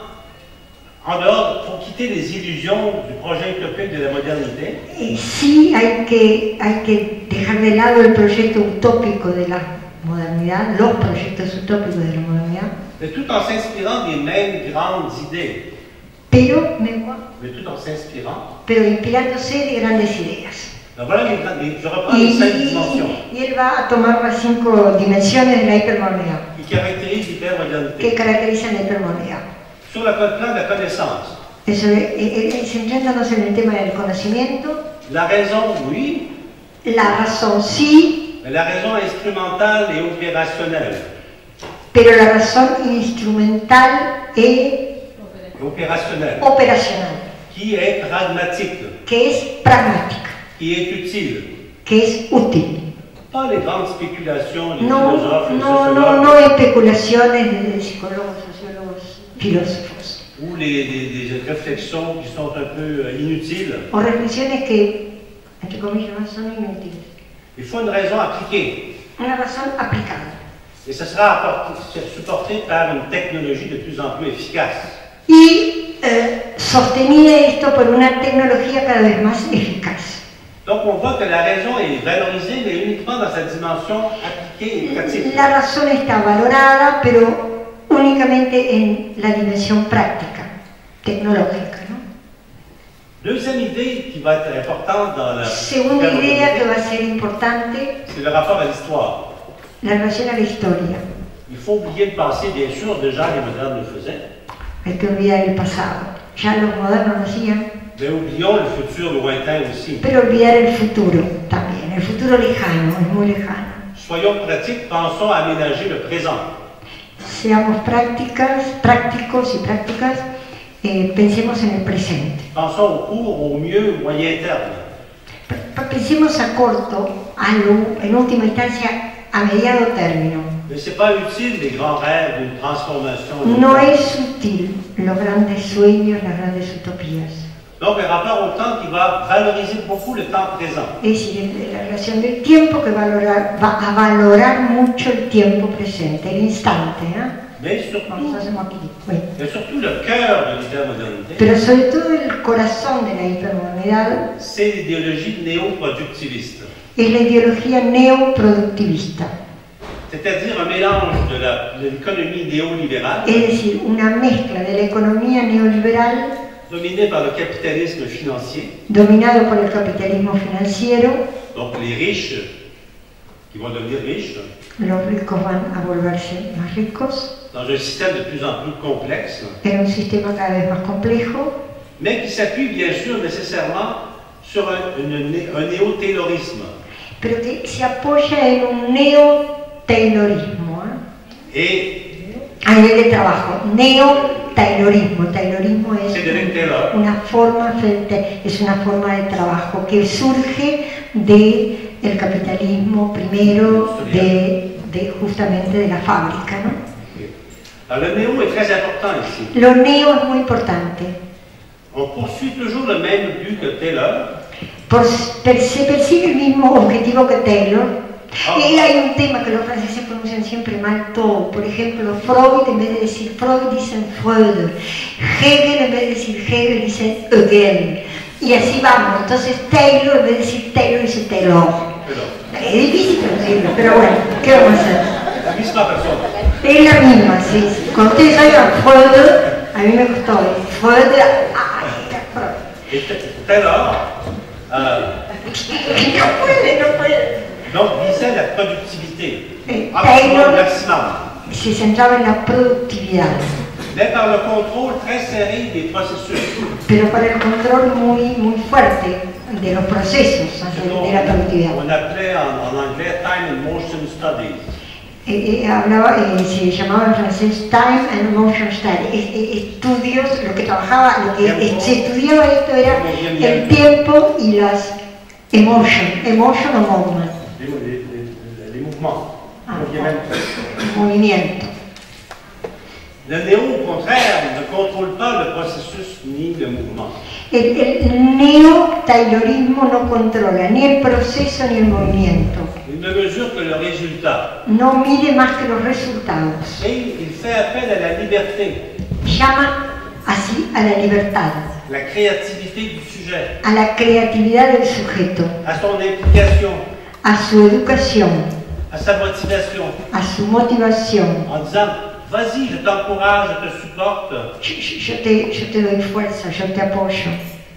en dehors, il faut quitter les illusions du projet utopique de la modernité. Eh, sí hay que, hay que dejar de lado el proyecto utópico de la modernidad, los proyectos utópicos de la modernidad, Mais tout en s'inspirant des mêmes grandes idées, pero, me- mais tout en s'inspirant. pero inspirándose de grandes ideas. Donc voilà, les grandes- les- je reprends Y, les cinq y- dimensions y él va a tomar las cinco dimensiones de la hipermodernidad, qui caractérisent l'hypermodernité. que caracterizan la hipermodernidad. Sur le plan de la connaissance, Eso, eh, eh, eh, centrándonos en el tema del conocimiento, la raison, oui, la razón sí, mais la raison instrumentale et opérationnelle. pero la razón instrumental e Opérationnelle, operacional, qui est pragmatique, que es pragmática, qui est utile. que es útil. Pas les grandes spéculations des No, philosophes, des no, no, sociologues, no especulaciones de psicólogos, sociólogos, filósofos, ou les, des, des réflexions qui sont un peu euh, inutiles. o reflexiones que, entre comillas, son inútiles. Il faut une raison appliquée. Una razón aplicada. Et ce sera apporté- supporté par une technologie de plus en plus efficace. Y eh, sostenida esto por una tecnología cada vez más eficaz. Donc on voit que la raison est valorisée, mais uniquement dans sa dimension appliquée et pratique. La razón está valorada, pero únicamente en la dimensión práctica, tecnológica, ¿no? Deuxième idée qui va être importante dans la Segunda idea que hypermodernité, va a ser importante, c'est le rapport à l'histoire. la relación a la historia. Il faut oublier le passé, bien sûr, déjà les modernes le faisaient, Hay que olvidar el pasado. Ya los modernos lo hacían, mais oublions le futur lointain aussi. pero olvidar el futuro también. El futuro lejano, es muy lejano. Soyons pratiques, pensons à aménager le présent. Seamos prácticas, prácticos y prácticas, eh, pensemos en el presente. Pensons au court, au mieux, au moyen terme. P- Pensemos a corto, a lo- en última instancia, a mediano término. Mais ce n'est pas utile les grands rêves d'une transformation. No es útil los grandes sueños, las grandes utopías. Donc un rapport au temps qui va valoriser beaucoup le temps présent. Es decir, el- la relación del tiempo que valorar, va a valorar mucho el tiempo presente, el instante. ¿eh? Mais surtout, Vamos, hacemos aquí. Bueno. mais surtout le cœur de l'hypermodernité, Pero sobre todo el corazón de la hipermodernidad c'est l'idéologie néo-productiviste. es la ideología neoproductivista, C'est-à-dire un mélange de la- de l'économie néolibérale, es decir, una mezcla de la economía neoliberal dominée par le capitalisme financier, dominado por el capitalismo financiero. donc les riches qui vont devenir riches, Los ricos van a volverse más ricos dans un système de plus en plus complexe, en un sistema cada vez más complejo, mais qui s'appuie bien sûr nécessairement sur un, une né- un néo-taylorisme. pero que se apoya en un neo-taylorismo, ¿eh? Et a nivel de trabajo. Neo-taylorismo. Taylorismo es Frederick Taylor, una forma, frente- es una forma de trabajo que surge de el capitalismo primero, de, de justamente de la fábrica, ¿no? alors le néo est très important ici. Lo neo es muy importante. On poursuit toujours le même but que Taylor, Por- per- se persigue el mismo objetivo que Taylor. Ah. Y hay un tema que los franceses pronuncian siempre mal todo. Por ejemplo, Freud, en vez de decir Freud, dicen Freud. Hegel, en vez de decir Hegel, dicen Hegel. Y así vamos. Entonces Taylor, en vez de decir Taylor, dice Taylor. Taylor. Es difícil pronunciarlo, pero bueno, ¿qué vamos a hacer? la misma personne. Es la misma, sí, sí. Cuando ustedes oigan Freud, a mí me costó. ¿eh? Freud, ah, era Freud. Et T- Taylor, euh, No puede, no puede. donc, visait la productivité, Eh, absolument Taylor- le maximum, Se centraba en la productividad, mais par le contrôle très serré des processus. pero para el control muy, muy fuerte de los procesos de la productividad. On appelait en, en anglais Time and Motion Studies. Eh, eh, hablaba, eh, se llamaba en francés Time and Motion Study, eh, eh, estudios, lo que trabajaba, lo que eh, se estudiaba esto era el tiempo y las emotion, emotion o movement. Les, les, les, les mouvements. Ah, movimiento. movimiento. Le néo, au contraire, ne contrôle pas le processus ni le mouvement. El, el neo-taylorismo no controla ni el proceso ni el movimiento. Il ne mesure que le résultat. No mide más que los resultados. Et il fait appel à la liberté. Llama así a la libertad, La créativité du sujet, a la creatividad del sujeto, à son implication, a su educación, à sa motivation, a su motivación. en disant « Vas-y, je t'encourage, je te supporte, Yo, yo- yo te, yo te doy fuerza, yo te apoyo,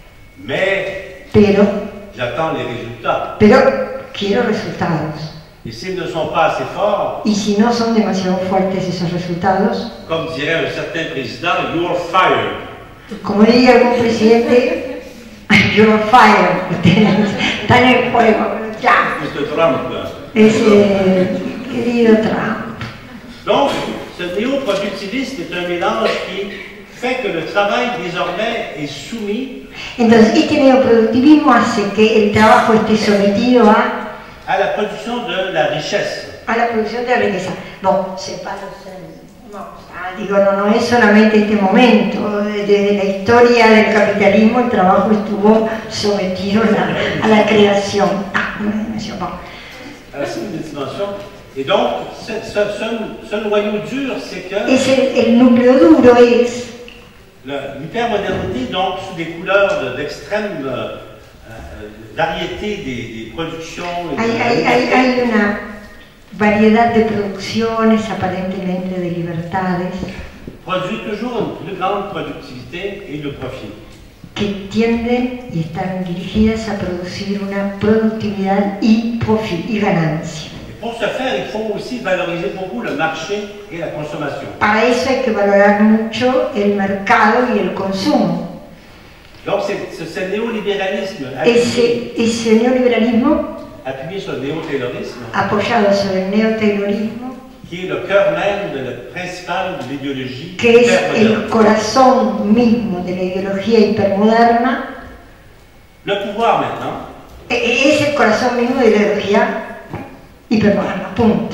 mais pero, j'attends les résultats. pero quiero resultados. Et s'ils ne sont pas assez forts, Y si no son demasiado fuertes esos resultados, comme dirait un certain président, you're fired. como diría algún presidente, you're fired, está en el fuego, ya, mister Trump. ese querido Trump. Donc, ce néo-productiviste est un mélange qui fait que le travail désormais est soumis Entonces, este neoproductivismo hace que el trabajo esté sometido a, à la production de la richesse. a la producción de la riqueza. No, separos, no, ah, digo, no, no es solamente este momento. Desde la historia del capitalismo el trabajo estuvo sometido a la, a la creación. Ah, una dimensión, bon. À la seconde dimension. Et donc, ce, ce, ce, ce noyau dur, c'est que Es el, el núcleo duro es le- l'hypermodernité, donc sous des couleurs de- d'extrême euh, euh, variété des, des productions, et Hay, de la hay, hay, liberté, hay una variedad de producciones aparentemente de libertades produit toujours une plus grande productivité et de profit. que tienden y están dirigidas a producir una productividad y profit y ganancia. Et pour ce faire, il faut aussi valoriser beaucoup le marché et la consommation. Para eso hay que valorar mucho el mercado y el consumo. Donc, c'est c'est ce néolibéralisme appuyé, Ese, ese neoliberalismo appuyé sur le néo-taylorisme apoyado sobre el neotaylorismo, qui est le cœur même de la principale de l'idéologie que es el hypermoderne. corazón mismo de la ideología hipermoderna, Le pouvoir maintenant, e- e- es el corazón mismo de la ideología hipermoderna, punto.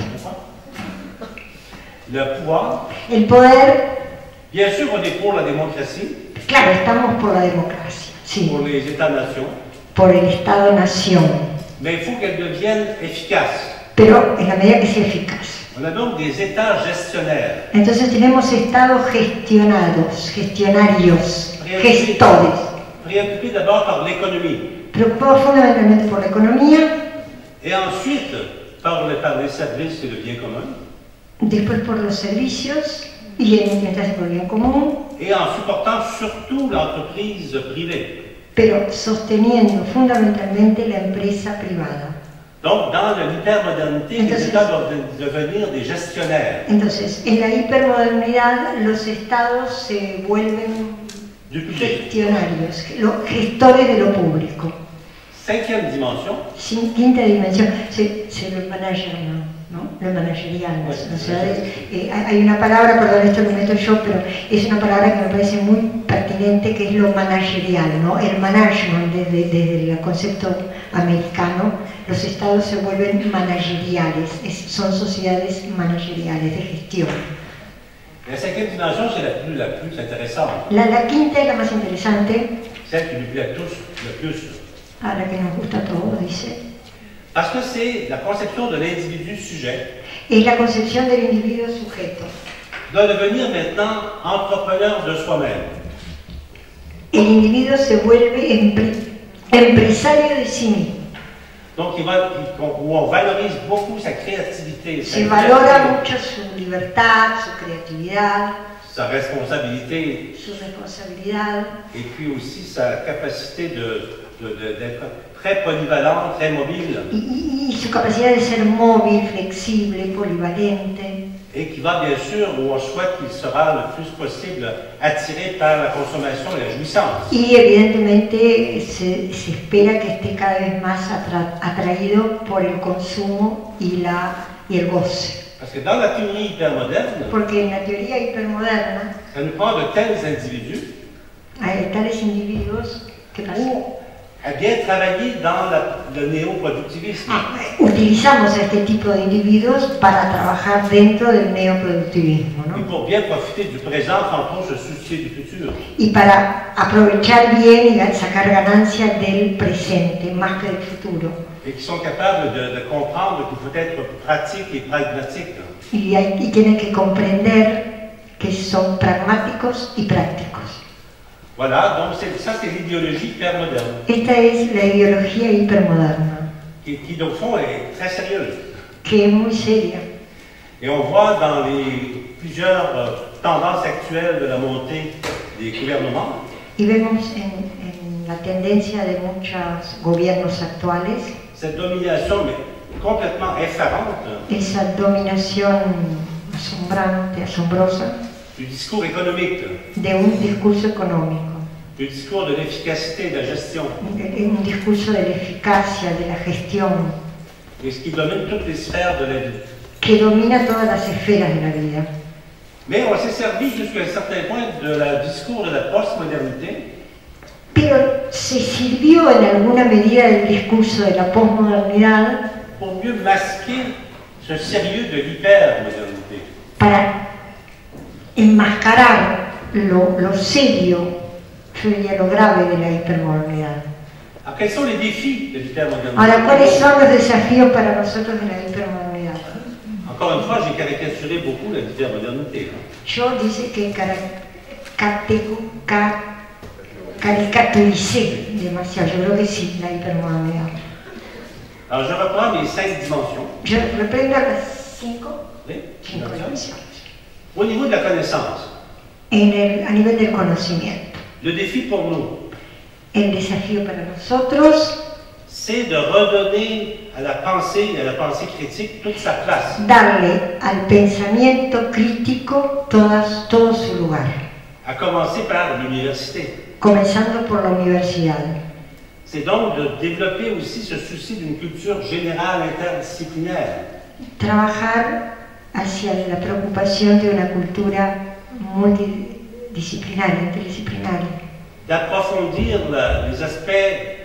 le pouvoir, El poder, bien sûr, on est pour la démocratie, claro, estamos por la democracia, sí, pour les États-nations, por el Estado-nación, mais il faut qu'elle devienne efficace. pero en la medida que sea eficaz. On a donc des États gestionnaires, Entonces tenemos estados gestionados, gestionarios, gestores, préoccupés d'abord par l'économie, preocupados fundamentalmente por la economía, et ensuite par, le- par les services et le bien commun, después por los servicios y en última instancia por el bien común, et en supportant surtout l'entreprise privée. pero sosteniendo fundamentalmente la empresa privada. Donc, dans l'hypermodernité, les Entonces- États doivent de- devenir des gestionnaires Entonces, en la hipermodernidad los estados se vuelven du public. gestionarios, los gestores de lo público. Cinquième dimension, Sin quinta dimensión, se, se lo managerial, ¿no? Lo managerial, las sociedades. Eh, hay hay una palabra, perdón, esto lo meto yo, pero es una palabra que me parece muy pertinente, que es lo managerial, ¿no? El management, desde, desde el concepto americano, los estados se vuelven manageriales, es- son sociedades manageriales de gestión. la cinquième dimension, c'est la plus, la plus intéressante, La, la quinta es la más interesante, celle qui nous plaît à tous le plus. a la que nos gusta a todos, dice, Parce que c'est la conception de l'individu sujet es la concepción del individuo sujeto. doit devenir maintenant entrepreneur de soi-même. El individuo se vuelve empre- empresario de sí mismo. Donc, il va, il- où on valorise beaucoup sa créativité, sa, Se valora liberté, mucho su libertad, su creatividad, sa responsabilité su responsabilidad et puis aussi sa capacité de- de- de- d'être très polyvalent, très mobile. y, y- y su capacidad de ser móvil, flexible, polivalente. et qui va bien sûr où on souhaite qu'il sera le plus possible attiré par la consommation et la jouissance. Y evidentemente se, se espera que esté cada vez más atra, atraído por el consumo y, la, y el goce. Parce que dans la théorie hypermoderne, Porque en la teoría hipermoderna ça nous prend de tels individus hay tales individuos que pour à bien travailler dans la, le néoproductivisme. ah, utilizamos a este tipo de individuos para trabajar dentro del neoproductivismo, Et ¿no? pour bien profiter du présent sans trop se soucier du futur. Y para aprovechar bien y sacar ganancia del presente más que del futuro. Et qui sont capables de, de comprendre qu'il faut être pratique et pragmatique. Y, hay, y tienen que comprender que son pragmáticos y prácticos. Voilà, donc ça c'est l'idéologie hypermoderne, Esta es la ideología hipermoderna, qui, qui au fond est très sérieuse. que es muy seria. Et on voit dans les plusieurs euh, tendances actuelles de la montée des gouvernements Y vemos en, en la tendencia de muchos gobiernos actuales cette domination mais complètement effarante esa dominación asombrante, asombrosa, du discours économique, de un discurso económico, du discours de l'efficacité de la gestion, un discurso de la eficacia, de la gestión, et ce qui domine toutes les sphères de la vie. que domina todas las esferas de la vida. Mais on s'est servi jusqu'à un certain point de la discours de la postmodernité Pero se sirvió en alguna medida del discurso de la posmodernidad pour mieux masquer ce sérieux de l'hypermodernité. para enmascarar lo, lo serio, yo diría lo grave de la hipermodernidad. Alors quels sont les défis de l'hypermodernité? Ahora, ¿cuáles son los desafíos para nosotros de la hipermodernidad? Encore une fois, j'ai caricaturé beaucoup la hypermodernité. Yo dice que cara, categu- ca- caricaturicé demasiado, yo creo que sí, la hipermodernidad. Alors je reprends mes cinq dimensions. Yo reprendo las cinco, Oui, cinco dimensiones. Au niveau de la connaissance, En el, a nivel del conocimiento. le défi pour nous, El desafío para nosotros, c'est de redonner à la pensée et à la pensée critique toute sa place. darle al pensamiento crítico todas, todo su lugar, À commencer par l'université. comenzando por la universidad. C'est donc de développer aussi ce souci d'une culture générale interdisciplinaire. Trabajar hacia la preocupación de una cultura multidisciplinaria, interdisciplinaria. D'approfondir la- les aspects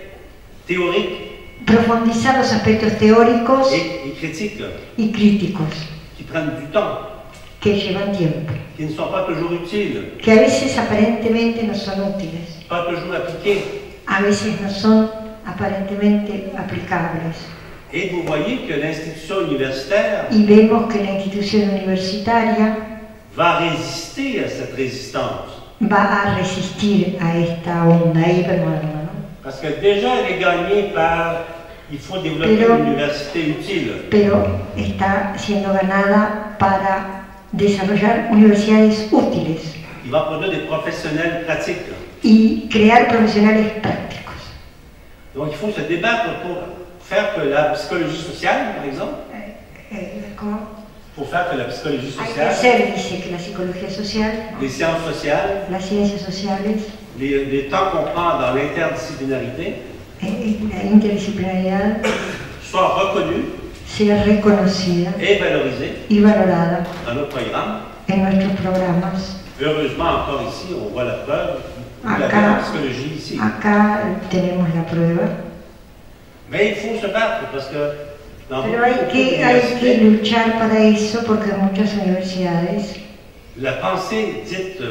théoriques Profundizar los aspectos teóricos et, et critiques y críticos qui prennent du temps, que llevan tiempo, qui ne sont pas toujours utiles, que a veces aparentemente no son útiles, pas toujours appliqués. a veces no son aparentemente aplicables. Et vous voyez que l'institution universitaire Y vemos que la institución universitaria va résister à cette résistance. va a resistir a esta onda hipermoderna, ¿no? Parce que déjà elle est gagnée par il faut développer Pero- une université utile. Pero está siendo ganada para desarrollar universidades útiles Il va produire des professionnels pratiques. y crear profesionales prácticos. Donc il faut se débattre pour faire que la psychologie sociale, par exemple, Eh, eh, ¿cómo? pour faire que la psychologie Hay que sociale, hacer, dice, que la psicología social, les sciences sociales, las ciencias sociales, les, les temps qu'on prend dans l'interdisciplinarité eh, eh, la interdisciplinaridad soient reconnus sea reconocida et valorisés y valorada dans nos programmes. en nuestros programas. Heureusement, encore ici, on voit la preuve de la Acá, bonne psychologie ici. acá tenemos la prueba. Mais il faut se battre parce que dans Pero beaucoup hay que, hay que d'universités, luchar para eso porque en muchas universidades la pensée dite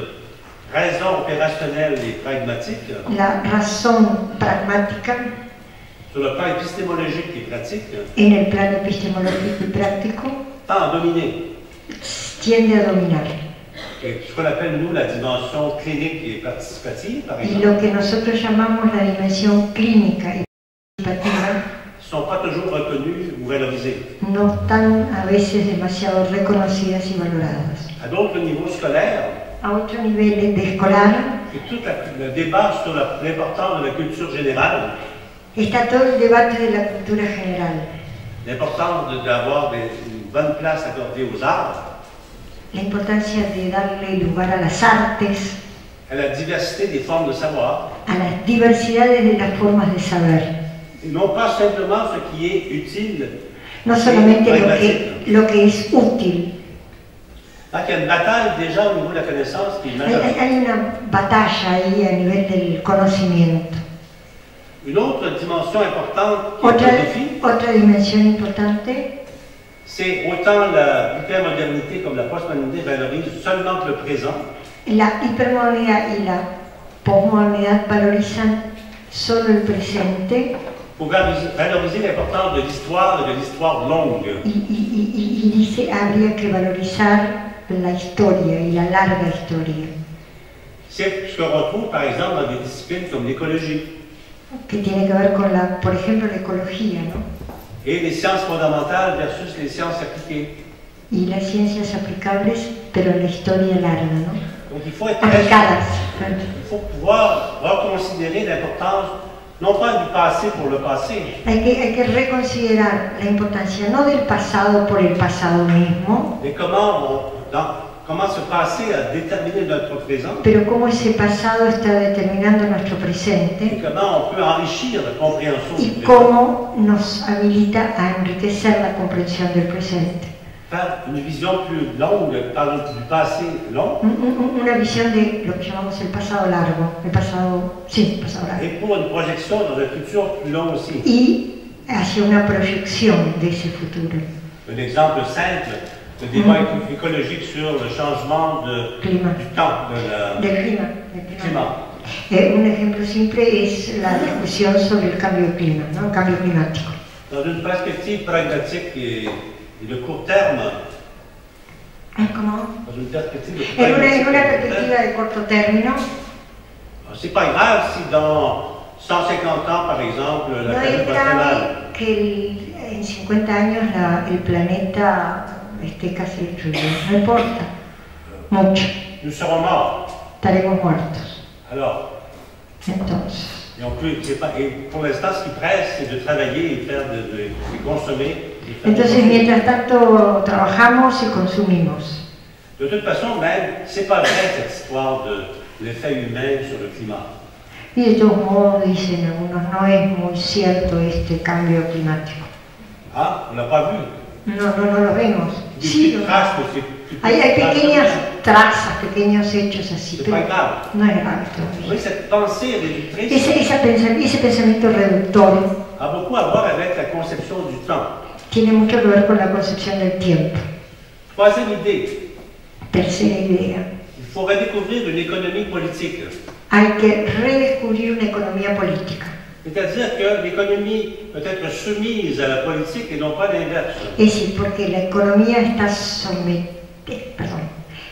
raison opérationnelle et pragmatique, la razón pragmática sur le plan épistémologique et pratique, en el plano epistemológico y práctico tend à dominer. tiende a dominar. Et ce qu'on appelle, nous, la dimension clinique et participative, par Y exemple, lo que nosotros llamamos la dimensión clínica y participativa ne sont pas toujours reconnues ou valorisées. no están a veces demasiado reconocidas y valoradas. À d'autres niveaux scolaires, A otro nivel de escolar et tout la- le débat sur la- l'importance de la culture générale, está todo el debate de la cultura general, l'importance de- d'avoir des- une bonne place accordée aux arts, la importancia de darle lugar a las artes, à la diversité des formes de savoir, a las diversidades de las formas de saber, et non pas simplement ce qui est utile. no solamente lo que, lo que es útil. Donc il y a une bataille déjà au niveau de la connaissance qui est Hay, majeure. hay- hay una batalla ahí a nivel del conocimiento. Une autre dimension importante qui est Otra, un défi, otra dimensión importante, c'est autant la hypermodernité comme la postmodernité valorisent seulement le présent, la hipermodernidad y la posmodernidad valorizan solo el presente pour valoriser, valoriser l'importance de l'histoire et de l'histoire longue. y, y- y- y- y dice habría que valorizar la historia y la larga historia, C'est ce qu'on retrouve par exemple dans des disciplines comme l'écologie que tiene que ver con la, por ejemplo, la ecología, ¿no? et les sciences fondamentales versus les sciences appliquées. Y las ciencias aplicables, pero en la historia larga, ¿no? Donc il faut être très, Aplicadas. il faut pouvoir reconsidérer l'importance non pas du passé pour le passé, Hay que, hay que reconsiderar la importancia no del pasado por el pasado mismo, mais comment, on- dans- comment ce passé a déterminé notre présent pero cómo ese pasado está determinando nuestro et presente comment on peut enrichir la compréhension du y présent. cómo nos habilita a enriquecer la comprensión del presente. Faire une vision plus longue, parler du passé long, Un- un- Una visión de lo que llamamos el pasado largo, el pasado, sí, el pasado largo, et pour une projection dans un futur plus long aussi. y hacia una proyección de ese futuro. Un exemple simple, le débat éco- écologique sur le changement de, Climat. du temps, de la, Del clima. Del du clima. climat. Eh, un ejemplo simple es la discusión sobre el cambio de clima, ¿no? El cambio climático. Dans une perspective pragmatique et, et de court terme, Ah, ¿cómo? dans une perspective de En una, en una pragmatique et de court perspectiva terme, de corto término, c'est pas grave si dans cent cinquante ans, par exemple, la no planète es va très mal. grave que el- en cincuenta años la- el planeta esté casi destruido. No importa. Mucho. Nous serons morts. Estaremos muertos. Alors, Entonces, et on peut, c'est pas, et pour l'instant, ce qui presse, c'est de travailler et faire de, de, de consommer. et faire de entonces consommer. mientras tanto trabajamos y consumimos. De toute façon, même, c'est pas vrai cette histoire de l'effet humain sur le climat. Y de todos modos, dicen algunos, no es muy cierto este cambio climático. Ah, on l'a pas vu. No, no, no lo vemos. Des Sí, petites lo- traces de ces petites hay, hay traces. pequeñas trazas, pequeños hechos así, C'est pero pas grave. no es grave todavía. Oui, cette pensée réductrice Ese, esa pensam- ese pensamiento reductor a beaucoup à voir avec la conception du temps. tiene mucho que ver con la concepción del tiempo. Troisième idée, Tercera idea, il faut redécouvrir une économie politique. hay que redescubrir una economía política. C'est-à-dire que l'économie peut être soumise à la politique et non pas l'inverse. Es decir, porque la economía está sometida, perdón,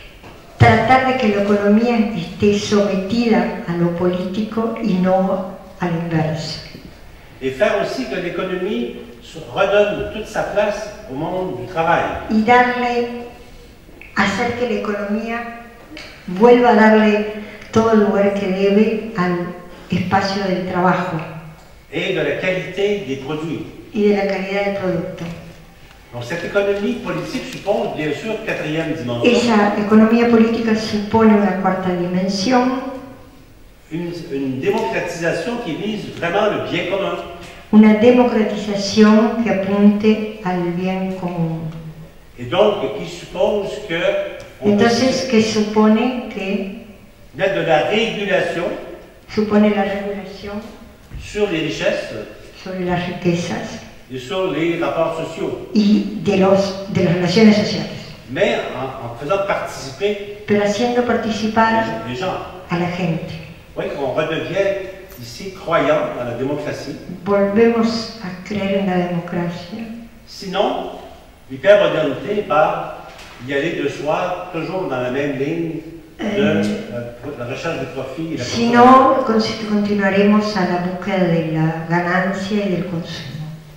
tratar de que la economía esté sometida a lo político y no al inverso. Et faire aussi que l'économie se redonne toute sa place au monde du travail. Y darle, hacer que la economía vuelva a darle todo el lugar que debe al espacio del trabajo Et de la qualité des produits. y de la calidad del producto. Donc cette économie politique suppose bien sûr quatrième dimension, Esa economía política supone una cuarta dimensión, une, une démocratisation qui vise vraiment le bien commun. una democratización que apunte al bien común. Et donc qui suppose que on Entonces, peut que supone que mettre de la régulation supone la regulación sur les richesses sobre las riquezas et sur les rapports sociaux, y de, los, de las relaciones sociales, mais en, en faisant participer pero haciendo participar les gens. a la gente. Oui, qu'on redevient ici croyant dans la démocratie. Volvemos a creer en la democracia. Sinon, l'hypermodernité va y aller de soi, toujours dans la même ligne de Euh. la, la recherche du profit et la Si consommation. no, con- continuaremos a la búsqueda de la ganancia y del consumo.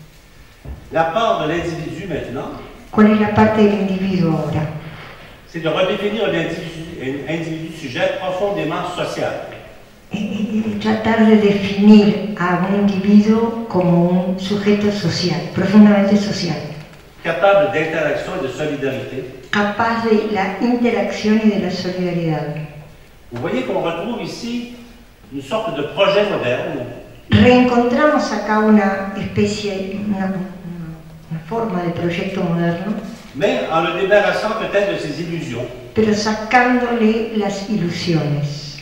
La part de l'individu maintenant, ¿Cuál es la parte del individuo ahora? c'est de redéfinir un individu, un individu sujet profondément social. Eh, eh, Tratar de definir a un individuo como un sujeto social, profundamente social. capable d'interaction et de solidarité. capaz de la interacción y de la solidaridad. Vous voyez qu'on retrouve ici une sorte de projet moderne. Reencontramos acá una especie, una, una, una forma de proyecto moderno, mais en le débarrassant peut-être de ses illusions. pero sacándole las ilusiones.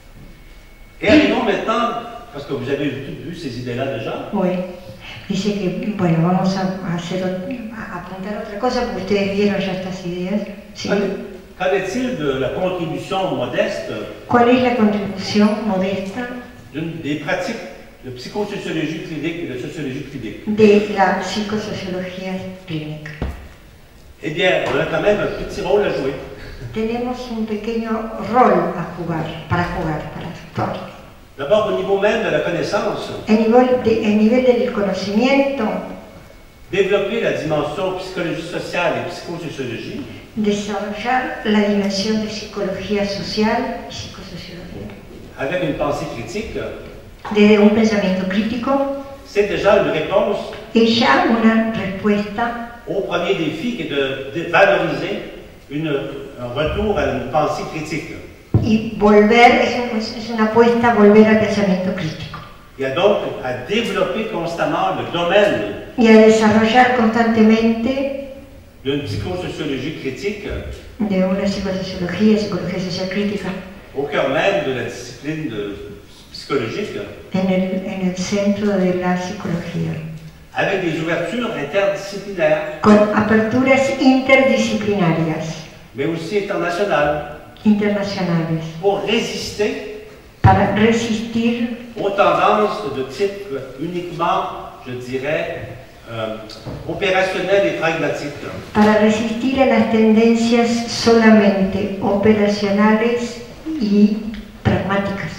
Et arrivons maintenant, parce que vous avez vu ces idées-là déjà, Bueno, dice que, bueno, vamos a, hacer, a apuntar otra cosa, porque ustedes vieron ya estas ideas. ¿Sí? qu'en est-il de la contribution modeste ¿Cuál es la contribución modesta d'une des pratiques de psychosociologie clinique et de sociologie clinique? de la psicosociología clínica? Eh bien, on a quand même un petit rôle à jouer. Tenemos un pequeño rol a jugar, para jugar, para actuar. D'abord, au niveau même de la connaissance, A nivel, de, a nivel del conocimiento, développer la dimension psychologie sociale et psychosociologie, desarrollar la dimensión de psicología social y psicosociología. avec une pensée critique, Desde un pensamiento crítico, c'est déjà une réponse es ya una respuesta au premier défi qui est de, de valoriser une, un retour à une pensée critique. y volver, es, un- es una apuesta a volver al pensamiento crítico Il y a donc à développer constamment le domaine y a desarrollar constantemente d'une psychosociologie critique de una psicosociología, psicología social crítica, au cœur même de la discipline de- psychologique, en el, en el centro de la psicología, avec des ouvertures interdisciplinaires, con aperturas interdisciplinarias, mais aussi internationales, internacionales, pour résister para resistir aux tendances de type uniquement, je dirais, euh, opérationnel et pragmatique. para resistir a las tendencias solamente operacionales y pragmáticas.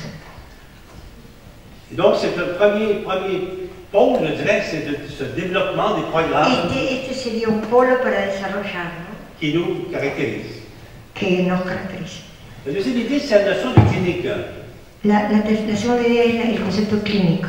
Et donc, c'est le premier, premier pôle, je dirais, c'est de, ce développement des programmes Este, este sería un polo para desarrollar, ¿no? qui nous caractérisent. Que nos caracteriza. La deuxième idée, c'est la notion de clinique. La, la, ter- la segunda idea es la- el concepto clínico.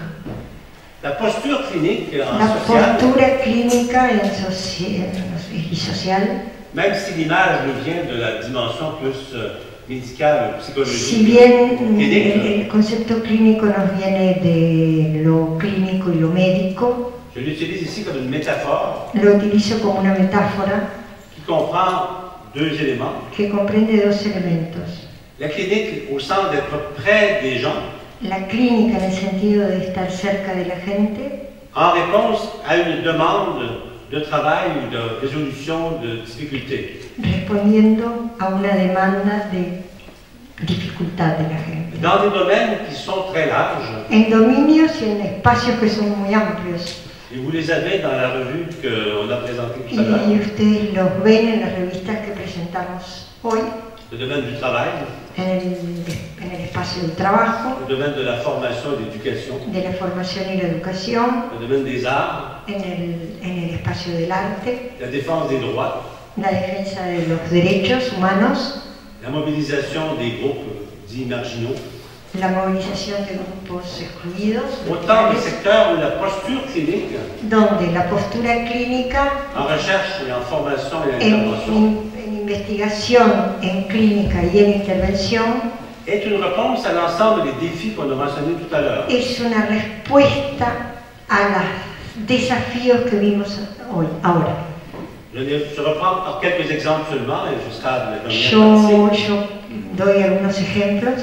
La posture clinique en La social, postura clínica en soci- en- y social, même si l'image nous vient de la dimension plus euh, médicale, psychologique, si bien clinique, el, el concepto clínico nos viene de lo clínico y lo médico, je l'utilise ici comme une métaphore lo utilizo como una metáfora qui comprend deux éléments. que comprende dos elementos. La clinique au sens d'être près des gens, La clínica en el sentido de estar cerca de la gente, en réponse à une demande de travail ou de résolution de difficultés. respondiendo a una demanda de dificultad de la gente. Dans des domaines qui sont très larges, En dominios y en espacios que son muy amplios. et vous les avez dans la revue qu'on a présentée tout Y à l'heure, ustedes los ven en las revistas que presentamos hoy, le domaine du travail, en el, en el espacio del trabajo, le domaine de la formation et de l'éducation, de la formación y la educación, le domaine des arts, en el, en el espacio del arte, la défense des droits, la defensa de los derechos humanos, la mobilisation des groupes dits marginaux, la movilización de grupos excluidos, autant de marginales, secteurs où la posture clinique, donde la postura clínica en recherche et en formation et en en, intervention, en- en investigación, en clínica y en intervención est une réponse à l'ensemble des défis qu'on a mentionnés tout à l'heure. es una respuesta a los desafíos que vimos hoy, ahora. Je, les- je reprends par quelques exemples seulement et je serai à la dernière Yo, partie. yo doy algunos ejemplos.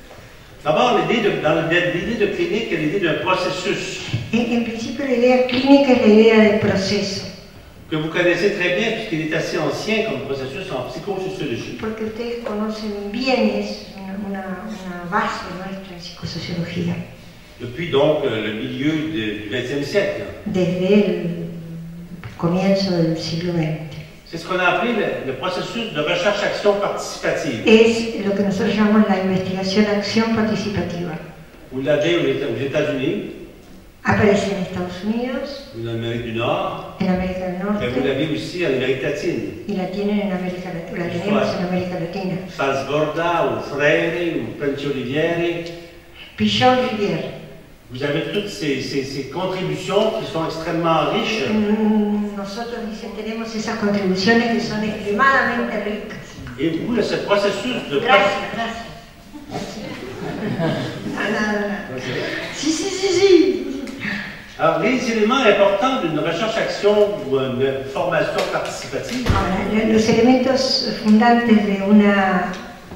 D'abord, l'idée de, dans le- l'idée de clinique est l'idée d'un processus En, en principio la idea clínica es la idea del proceso, que vous connaissez très bien puisqu'il est assez ancien comme processus en psychosociologie. porque ustedes conocen bien, es una, una- una base nuestra en psicosociología, Depuis donc euh, le milieu de- du vingtième siècle. desde el comienzo del siglo veinte. C'est ce qu'on a appelé le, le processus de recherche-action participative. Es lo que nosotros llamamos la investigación-acción participativa. Vous l'avez aux Éta- aux États-Unis, Aparece en Estados Unidos, ou en Amérique du Nord, en América del mais vous Norte l'avez aussi en Amérique latine. y la tienen en América Latina, la tenemos en América Latina. Salsborda, ou Freire, ou Penci Olivieri. Pichon Rivière, Vous avez toutes ces, ces, ces contributions qui sont extrêmement riches. Nosotros, dice, tenemos esas contribuciones que son extremadamente ricas. Et vous, ce processus de... Gracias, gracias. Ah, nada, nada. Sí, sí, sí, sí. Alors, les éléments importants d'une recherche-action ou une formation participative. Ahora, los elementos fundantes de una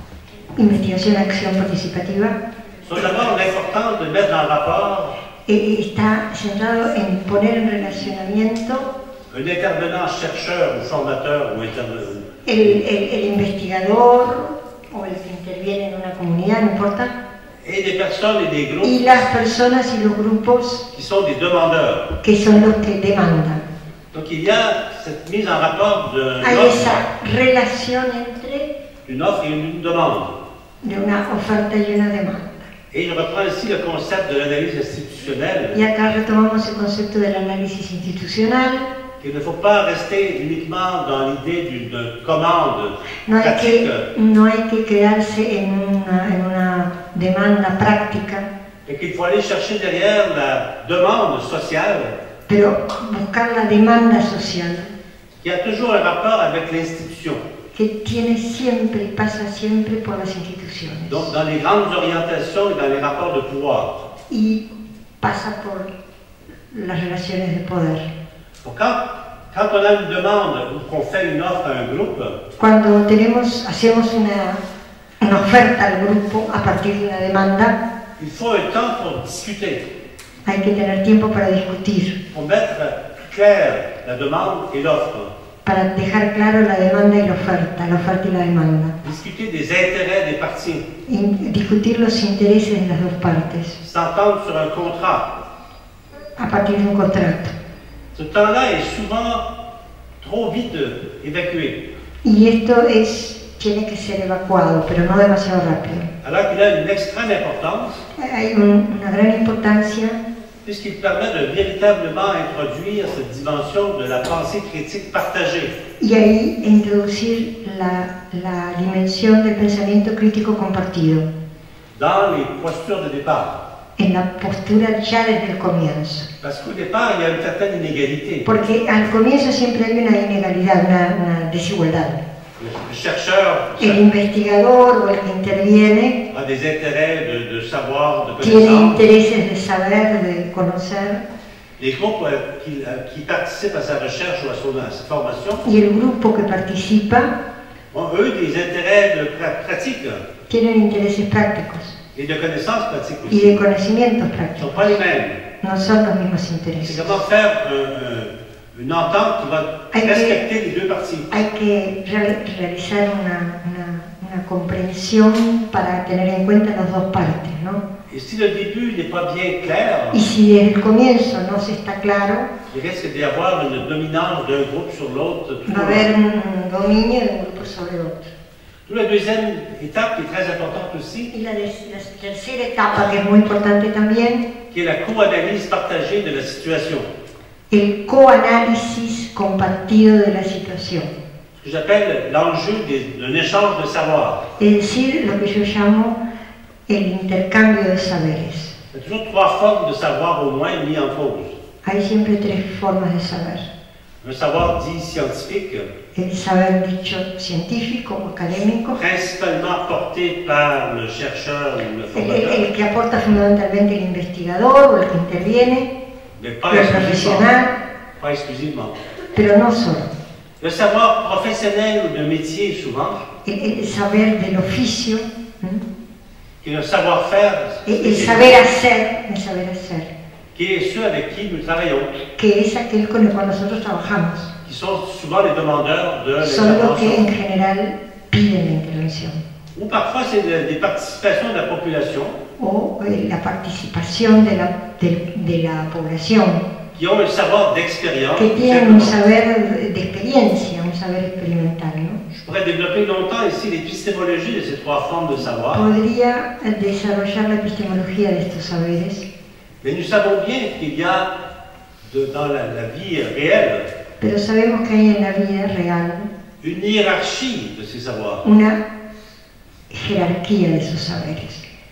investigación-acción participativa sont d'abord l'importance de mettre en rapport eh, está centrado en poner en relacionamiento un intervenant chercheur ou formateur ou intervenant. El, el, el investigador o el que interviene en una comunidad, no importa, Et des personnes et des groupes y las personas y los grupos qui sont des demandeurs. que son los que demandan. Donc il y a cette mise en rapport d'une Hay offre, esa relación entre une offre et une demande. de una oferta y una demanda. Et il reprend ici le concept de l'analyse institutionnelle, Y acá retomamos el concepto del análisis institucional. qu'il ne faut pas rester uniquement dans l'idée d'une commande No hay, pratique, que, no hay que quedarse en una, en una demanda práctica, et qu'il faut aller chercher derrière la demande sociale pero buscar la demanda social, qui a toujours un rapport avec l'institution. que tiene siempre y pasa siempre por las instituciones. Donc dans les grandes orientations et dans les rapports de pouvoir. Y pasa por las relaciones de poder. Donc quand, quand on a une demande ou qu'on fait une offre à un groupe, Cuando tenemos, hacemos una, una oferta al grupo a partir de una demanda, il faut un temps pour discuter, hay que tener tiempo para discutir, pour mettre clair la demande et l'offre, para dejar claro la demanda y la oferta, la oferta y la demanda. discuter des intérêts des parties, Y discutir los intereses de las dos partes s'entendre sur un contrat. a partir de un contrato. Ce temps-là est souvent trop vite évacué, Y esto es, tiene que ser evacuado, pero no demasiado rápido. alors qu'il a une extrême importance, Hay un- una gran importancia puisqu'il permet de véritablement introduire cette dimension de la pensée critique partagée. y ahí introducir la, la dimensión del pensamiento crítico compartido Dans les postures de départ. en la postura ya desde el comienzo. Parce qu'au départ, il y a une certaine inégalité. Porque al comienzo siempre hay una inegalidad, una, una desigualdad. Le chercheur El investigador o el que interviene a des intérêts de, de savoir, de tiene connaissance. intereses de saber, de conocer, Les groupes euh, qui, euh, qui participent à sa recherche ou à, son, à sa formation y el grupo que participa ont, eux, des intérêts de pra- pratiques tienen intereses prácticos et de connaissances pratiques y aussi. de conocimientos Ils ne prácticos. sont pas les mêmes. No son los mismos C'est intereses. comment faire un- un- une entente qui va Hay que- respecter les deux parties. Hay que real- realizar una, una- una comprensión para tener en cuenta las dos partes, ¿no? Et si le début n'est pas bien clair, Y si desde el comienzo no se está claro, il risque d'y avoir une dominance d'un groupe sur l'autre. tout va a au long. haber un dominio de un grupo sobre otro. Tout la deuxième étape qui est très importante aussi, Y la, des- la tercera etapa, que es muy importante también, qui est la co-analyse partagée de la situation. el coanálisis compartido de la situación. Ce que j'appelle l'enjeu des- d'un échange de savoir. Es decir, lo que yo llamo el intercambio de saberes. Il y a toujours trois formes de savoir au moins mis en cause. Hay siempre tres formas de saber. Un savoir dit scientifique, El saber dicho científico o académico, principalement porté par le chercheur ou le el, formateur, el- el que aporta fundamentalmente el investigador o el que interviene, mais pas el exclusivement. profesional, Pas exclusivement. pero no solo. Le savoir professionnel ou de métier souvent, El, el saber del oficio, ¿m? qui est le savoir-faire, el, el saber hacer, el saber hacer, qui est ceux avec qui nous travaillons, que es aquel con el cual nosotros trabajamos. qui sont souvent les demandeurs de Son los que en l'intervention. general piden la intervención. Ou parfois c'est de- des participations de la population O eh, la participación de la, de, de la población, qui ont un savoir d'expérience. que tienen un simplement. saber de experiencia, un saber experimental, ¿no? Je pourrais développer longtemps ici l'épistémologie de ces trois formes de savoir, Podría desarrollar la epistemología de estos saberes, mais nous savons bien qu'il y a de- dans la, la vie réelle pero sabemos que hay en la vida real une hiérarchie de ces savoirs. una jerarquía de esos saberes.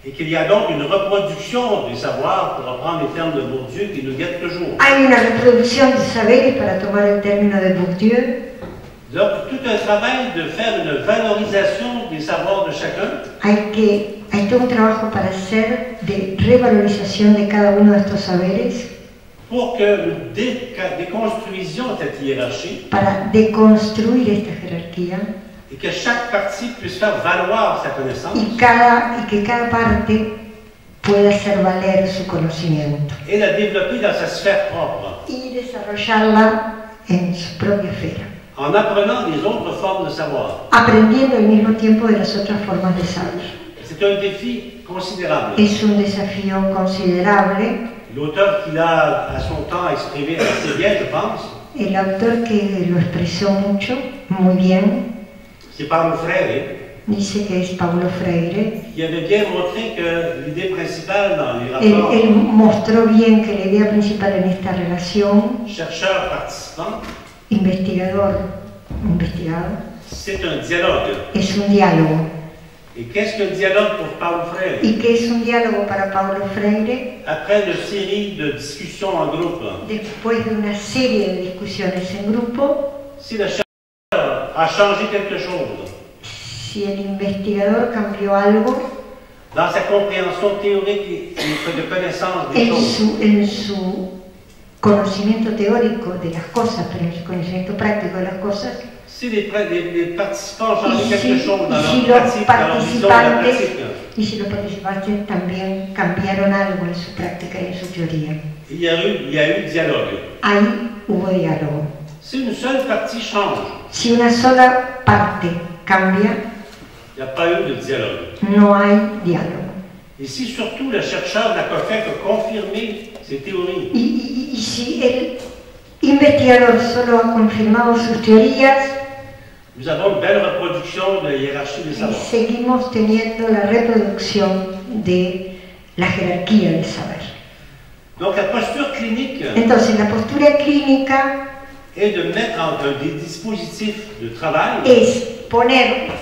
Et qu'il y a donc une reproduction des savoirs, pour reprendre les termes de Bourdieu, qui nous guette toujours. Hay una reproducción de saberes, para tomar el término de Bourdieu. Donc, tout un travail de faire une valorisation des savoirs de chacun. Hay, que, hay todo un trabajo para hacer de revalorización de cada uno de estos saberes. Pour que nous dé déconstruisions cette hiérarchie. Para deconstruir esta jerarquía. Et que chaque partie puisse faire valoir sa connaissance. Y, cada, y que cada parte pueda hacer valer su conocimiento. Et la développer dans sa sphère propre. Y desarrollarla en su propia esfera. En apprenant les autres formes de savoir. Aprendiendo al mismo tiempo de las otras formas de saber. C'est un défi considérable. Es un desafío considerable. L'auteur qui l'a à son temps exprimé assez bien, je pense. El autor que lo expresó mucho, muy bien. C'est Paulo Freire. Dice que es Paulo Freire. Qui avait bien montré que l'idée principale dans les Él, rapports. él mostró bien que la idea principal en esta relación. Chercheur participant. Investigador, investigado. C'est un dialogue. Es un diálogo. Et qu'est-ce qu'un dialogue pour Paulo Freire? ¿Y qué es un diálogo para Paulo Freire? Après une série de discussions en groupe. Después de una serie de discusiones en grupo. Si le chercheur a changé quelque chose. Si el investigador cambió algo. Dans sa compréhension théorique et de connaissance des en choses. Su, en su conocimiento teórico de las cosas, pero en su conocimiento práctico de las cosas. Si les, les, les participants ont changé quelque si, chose dans leur si pratique, dans leur vision de la pratique. Y si los participantes también cambiaron algo en su práctica y en su teoría. Il y a eu, il y a eu dialogue. Ahí hubo diálogo. Si une seule partie change. Si una sola parte cambia. Il n'y a pas eu de dialogue. No hay diálogo. Et si surtout le chercheur n'a pas fait que confirmer ses théories. Y, y, y si el investigador solo ha confirmado sus teorías. Nous avons une belle reproduction de la hiérarchie des savoirs. Seguimos teniendo la reproducción de la jerarquía del saber. Donc la posture clinique. Entonces la postura clínica est de mettre en un des dispositifs de travail. Es poner,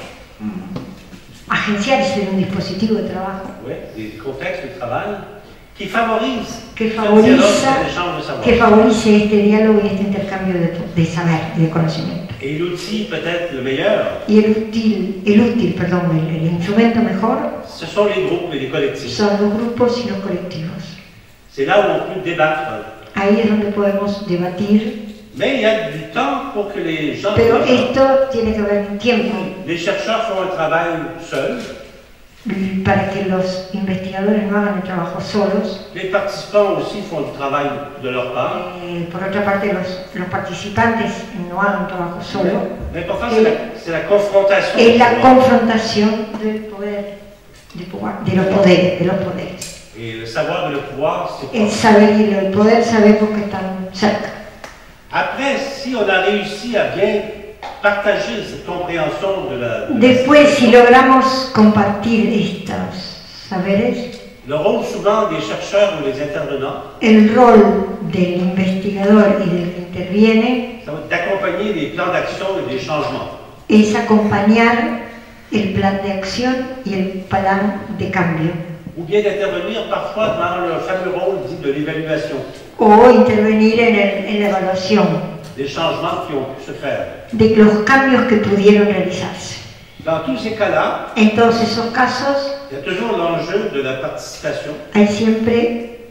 agenciarse en un dispositivo de trabajo. Oui, des contextes de travail qui favorisent que favoriza, l'échange de savoir. Que favorice este diálogo y este intercambio de, de saber y de conocimiento. Et l'outil peut-être le meilleur. Y el útil, el útil, perdón, el, el instrumento mejor. Ce sont les groupes et les collectifs. Son los grupos y los colectivos. C'est là où on peut débattre. Ahí es donde podemos debatir. Mais il y a du temps pour que les gens. Pero esto tiene que haber tiempo. Les chercheurs font un travail seuls. Para que los investigadores no hagan el trabajo solos. Les participants aussi font du travail de leur part. Eh, por otra parte, los, los participantes no hagan trabajo solo. L'important, c'est la, la confrontation. Es la confrontación del poder, de, de los poderes, de los poderes. Et le savoir et le pouvoir, c'est El saber y el poder sabemos que están cerca. Après, si on a réussi à bien partager cette compréhension de la... De Después, la si logramos compartir estos saberes, le rôle souvent des chercheurs ou des intervenants, el rol del investigador y del que interviene, ça va être d'accompagner les plans d'action et des changements. Es acompañar el plan de acción y el plan de cambio. Ou bien d'intervenir parfois dans le fameux rôle dit de l'évaluation. O intervenir en, el, en la evaluación. Des changements qui ont pu se faire. De los cambios que pudieron realizarse. Dans tous ces cas-là, en todos esos casos, il y a toujours l'enjeu de la participation. Hay siempre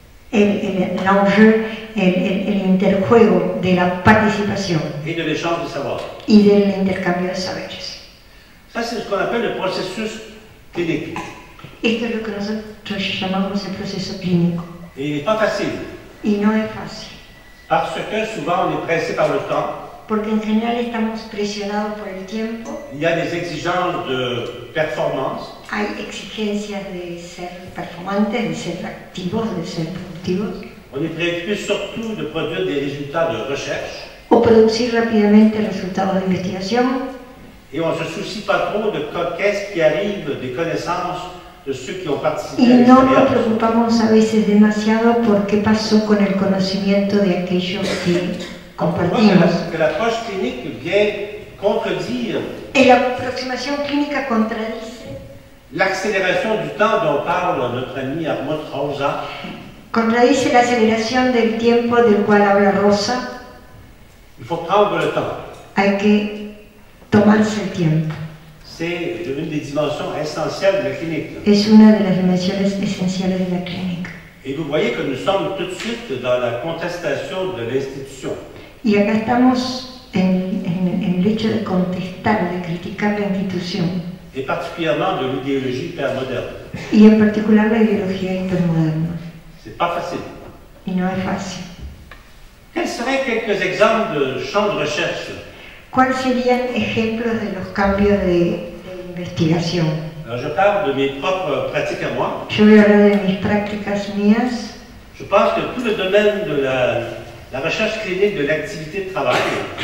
l'enjeu, el, el, el interjuego de la participación. Et de l'échange de savoir. Y del intercambio de saberes. Ça, c'est ce qu'on appelle le processus clinique. Esto es lo que nosotros llamamos el proceso clínico. Et il n'est pas facile. Y no es fácil. Parce que souvent on est pressé par le temps. Porque en general estamos presionados por el tiempo. Il y a des exigences de performance. Hay exigencias de ser performantes, de ser activos, de ser productivos. On est préoccupé surtout de produire des résultats de recherche. O producir rápidamente resultados de investigación. Et on ne se soucie pas trop de qu'est-ce qui arrive des connaissances de ceux qui ont participé y à no nos l'expérience. preocupamos a veces demasiado por qué pasó con el conocimiento de aquellos que compartimos. Que l'approche clinique vient contredire la aproximación clínica contradice L'accélération du temps dont parle notre ami Hartmut Rosa contradice la aceleración del tiempo del cual habla Rosa. il faut prendre le temps. Hay que tomarse el tiempo. C'est une des dimensions essentielles de la clinique. Es una de las dimensiones esenciales de la clínica. Et vous voyez que nous sommes tout de suite dans la contestation de l'institution. Y acá estamos en, en, en el hecho de contestar, de criticar la institución. Et particulièrement de l'idéologie hypermoderne. Y en particular la ideología hipermoderna. C'est pas facile. Y no es fácil. Quels seraient quelques exemples de champs de recherche? ¿Cuáles serían ejemplos de los cambios de, de investigación? Alors je parle de mes propres pratiques à moi. Yo voy a hablar de mis prácticas mías. Je pense que tout le domaine de la, la recherche clinique de l'activité de travail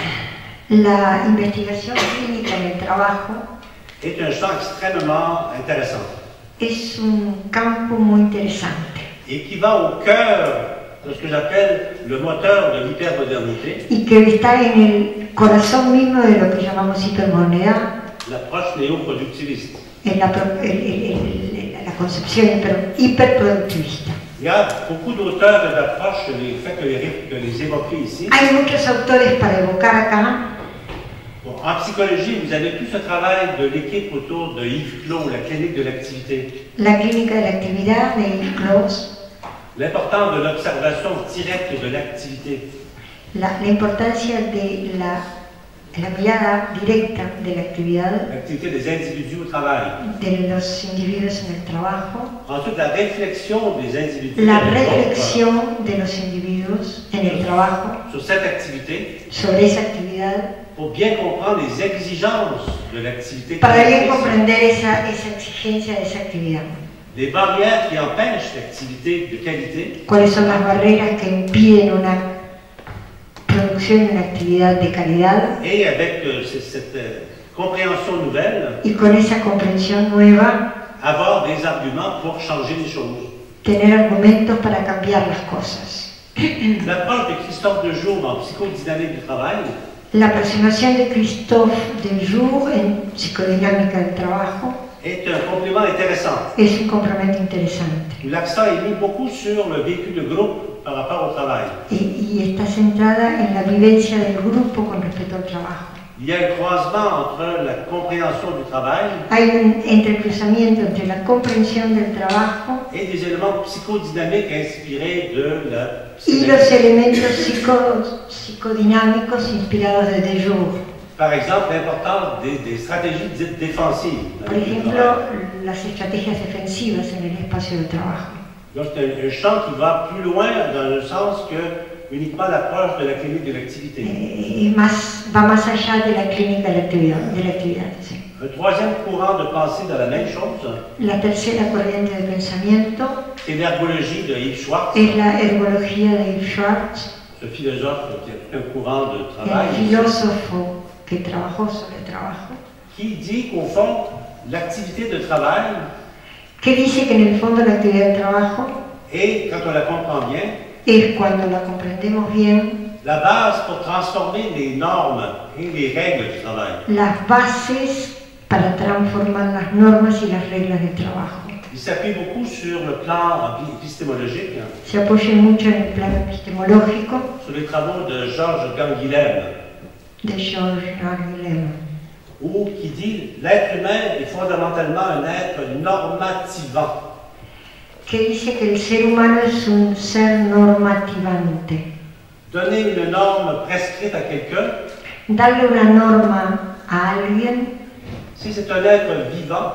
La investigación clínica en el trabajo est un champ extrêmement intéressant es un campo muy interesante et qui va au cœur de ce que j'appelle le moteur de l'hypermodernité, y que está en el corazón mismo de lo que llamamos hipermodernidad, l'approche néoproductiviste. en la, pro- el- el- el- la concepción hiper- hiperproductivista. Il y a beaucoup d'auteurs et d'approches, je les fais que les, que les évoquer ici. Hay muchos autores para evocar acá. Bon, en psychologie, vous avez tout ce travail de l'équipe autour de Yves Clos, la clinique de l'activité. La clínica de la actividad de Yves Clos, L'importance de l'observation directe de l'activité. la, la importancia de la, la mirada directa de la actividad L'activité des individus au travail. de los individuos en el trabajo, Ensuite, la réflexion des individus la sur- reflexión de los individuos en el trabajo sur cette activité sobre esa actividad pour bien comprendre les exigences de l'activité. para bien créatrice. comprender esa, esa exigencia de esa actividad. Les barrières qui empêchent l'activité de qualité ¿Cuáles son las barreras que impiden una producción de una actividad de calidad? et avec euh, c- cette euh, compréhension nouvelle, Y con esa comprensión nueva, avoir des arguments pour changer les choses. tener argumentos para cambiar las cosas. L'approche de Christophe Dejour en psychodynamique du travail La aproximación de Christophe Dejour en psicodinámica del trabajo est un complément intéressant. es un complemento interesante Où l'accent est mis beaucoup sur le vécu de groupe par rapport au travail. y, y está centrada en la vivencia del grupo con respecto al trabajo. Il y a un croisement entre la compréhension du travail Hay un entrecruzamiento entre la comprensión del trabajo et des éléments psychodynamiques inspirés de la y los psychanalyse. elementos psico- psicodinámicos inspirados de Dejour. Par exemple, l'importance des, des stratégies dites défensives. dans Por le milieu du ejemplo, travail. las estrategias defensivas en el espacio de trabajo. Donc, c'est un, un champ qui va plus loin dans le sens que uniquement l'approche de la clinique de l'activité. Eh, es más, va más allá de la clínica de la actividad. De la actividad sí. Un troisième courant de pensée dans la même chose, La tercera corriente de pensamiento c'est l'ergologie de Yves Schwartz, es la ergología de Yves Schwartz, ce philosophe qui a tout un courant de el travail, filósofo que trabajó sobre el trabajo, qui dit qu'au fond, l'activité de travail que dice que en el fondo la actividad del trabajo est, quand on la comprend bien, es, cuando la comprendemos bien, la base pour transformer les normes et les règles du travail. las bases para transformar las normas y las reglas del trabajo. Il s'appuie beaucoup sur le plan épistémologique, Se apoya mucho en el plano epistemológico sur les travaux de Georges Ganguilhem, de Georges Angoulême, où qui dit l'être humain est fondamentalement un être normativant. que dice que el ser humano es un ser normativante. Donner une norme prescrite à quelqu'un, Darle una norma a alguien, si c'est un être vivant,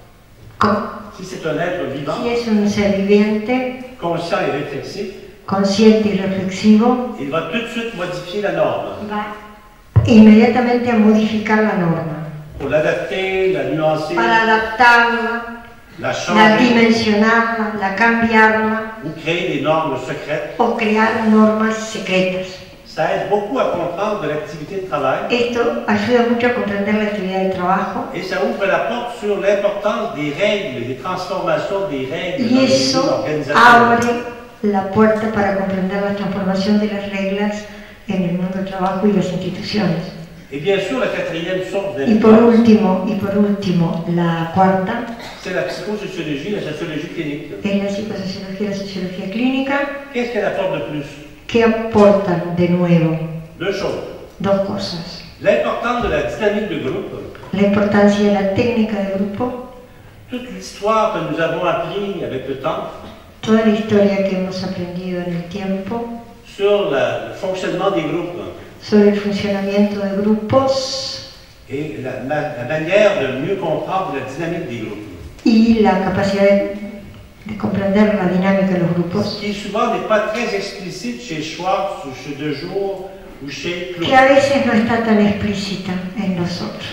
co- si c'est un être vivant, si es un ser viviente, conscient et réflexif, consciente y reflexivo, il va tout de suite modifier la norme va inmediatamente a modificar la norma pour l'adapter, la nuancer, para adaptarla, la la changer dimensionarla, la cambiarla ou créer des normes secrètes. o crear normas secretas. Ça aide beaucoup à comprendre l'activité de travail Esto ayuda mucho a comprender la actividad del trabajo et ça ouvre la porte sur l'importance des règles, des transformations des règles dans y les milieux eso organisationnels. abre la puerta para comprender la transformación de las reglas en el mundo del trabajo y las instituciones. Et bien sûr, la quatrième sorte Y por d'influence, último, y por último, la cuarta c'est la psychosociologie, la sociologie clinique. es la psicosociología y la sociología clínica. Qu'est-ce qu'elle apporte de plus? ¿Qué aportan de nuevo? Deux choses. Dos cosas. L'importance de la dynamique de groupe, La importancia de la técnica de grupo, toute l'histoire que nous avons appris avec le temps toda la historia que hemos aprendido en el tiempo sur la- le fonctionnement des groupes sobre el funcionamiento de grupos et la, ma- la manière de mieux comprendre la dynamique des groupes. y la capacidad de, de comprender la dinámica de los Ce grupos, qui souvent n'est pas très explicite chez Schwartz ou chez Dejour ou chez que a Claude. veces no está tan explícita en nosotros.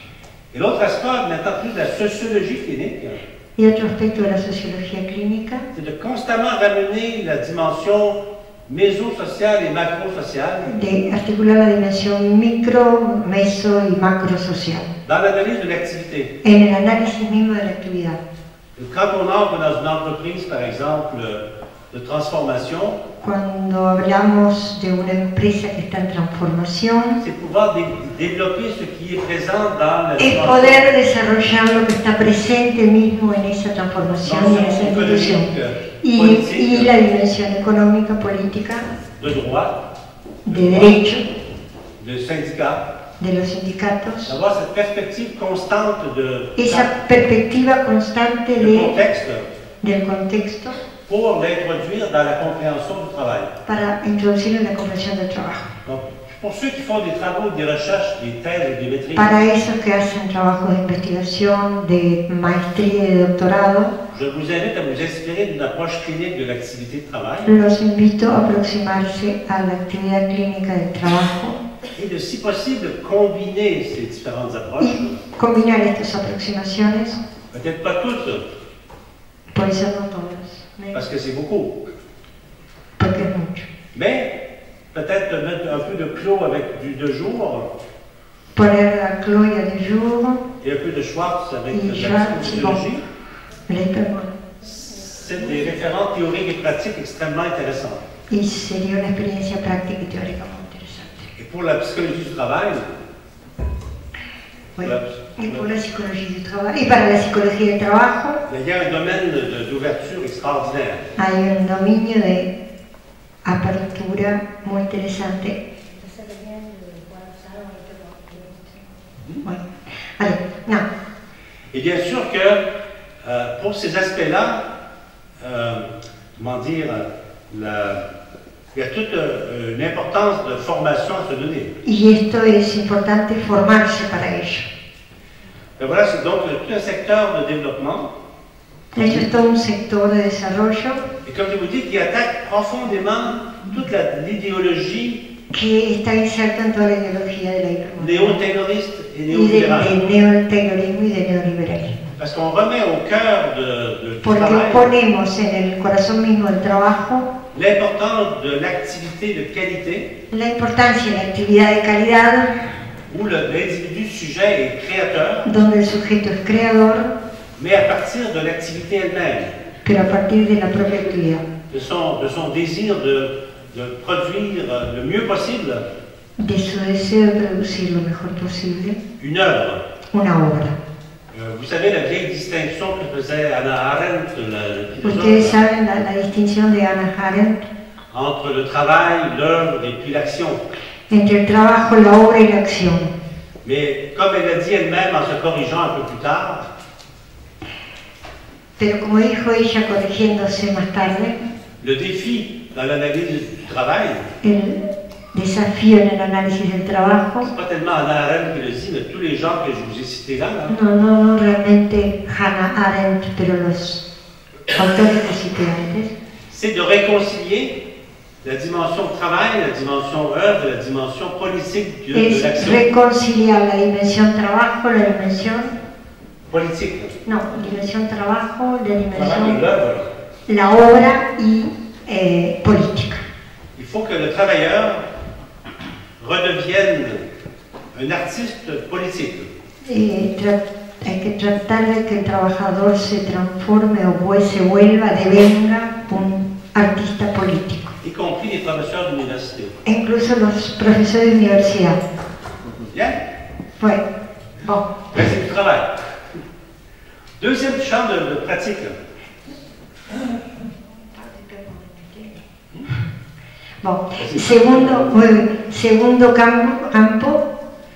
Et l'autre aspect, maintenant plus de la sociologie clinique, Y otro aspecto de la sociología clínica c'est de constamment ramener la dimension mésosociale et macrosociale de articular la dimensión micro, meso y macro social dans l'analyse de l'activité. en el análisis mismo de la actividad. Quand on entre dans une entreprise, par exemple, de transformation, Cuando hablamos de una empresa que está en transformación, c'est pouvoir dé- développer ce qui est présent dans la es dimension, poder desarrollar lo que está presente mismo en esa transformación y en esa dimension institución. économique, Y, y politique, la dimensión económica, política, de droit, de derecho, de syndicat, de los sindicatos, d'avoir cette perspective constante de, esa perspectiva constante de de, contexte del contexto pour l'introduire dans la compréhension du travail. para introducir en la comprensión del trabajo. Donc, pour ceux qui font des travaux, des recherches, des thèses ou des maîtrises, Para esos que hacen trabajos de investigación, de maestría y de doctorado, je vous invite à vous inspirer d'une approche clinique de l'activité de travail los invito a aproximarse a la actividad clínica del trabajo et de, si possible, combiner ces différentes approches. y combinar estas aproximaciones, Peut-être pas toutes, por eso no todas, ¿no? parce que c'est beaucoup, Porque es mucho. mais peut-être mettre un peu de clos avec du de jour Poner la Chloé de jour, et un peu de Schwartz avec y de la Schwartz, psychologie. l'hypermone. C'est des référents théoriques et pratiques extrêmement intéressants. Y sería una experiencia práctica y teórica muy interesante. Et pour la psychologie du travail, Bueno, y por la psicología del trabajo, y para la psicología del trabajo il y a un domaine de- d'ouverture extraordinaire. hay un dominio de apertura muy interesante. Bueno, vale, no. Et bien sûr que euh, pour ces aspects-là, euh, comment dire, la- il y a toute euh, une importance de formation à se donner. Y esto es importante formarse para ello. Et voilà, c'est donc euh, tout un secteur de développement. De hecho, es todo un sector de desarrollo Et comme je vous dis, qui attaque profondément toute la- l'idéologie que está inserto en toda la ideología de la hipermodernidad néo-tayloriste et y de, néolibérale. de neotaylorismo y de neoliberalismo. Parce qu'on remet au cœur de, de, du Porque travail ponemos en el corazón mismo del trabajo l'importance de l'activité de qualité, la importancia de la actividad de calidad, où le- l'individu sujet est créateur, donde el sujeto es creador, mais à partir de l'activité elle-même, pero a partir de la propia actividad, de son, de son désir de, de produire euh, le mieux possible de su deseo de producir lo mejor posible une œuvre. una obra. Euh, vous savez la vieille distinction que faisait Hannah Arendt, la Ustedes philosophe, saben la, la distinción de Hannah Arendt entre le travail, l'œuvre et puis l'action. entre el trabajo, la obra y la acción. Mais comme elle l'a dit elle-même en se corrigeant un peu plus tard, Pero como dijo ella corrigiéndose más tarde, le défi dans l'analyse du travail, el desafío en el análisis del trabajo, c'est pas tellement Hannah Arendt qui le dit, mais tous les gens que je vous ai cités là, là, no, no, no realmente Hannah Arendt, pero los autores que cité antes, c'est de réconcilier la dimension travail, la dimension œuvre, la dimension politique de, de es l'action. reconciliar la dimensión trabajo, la dimensión, Politique, no, dimensión trabajo, la travail et dimensión, l'œuvre. la obra y eh, política. Il faut que le travailleur redevienne un artiste politique. Eh, tra- hay que tratar de que el trabajador se transforme o vue- se vuelva, devenga un artista político. Y compris les professeurs d'université. E incluso los profesores de universidad. Bien? Bueno, bon. Ben, c'est du travail. Deuxième champ de, de pratique. Bon. Segundo, muy bien. Segundo campo, campo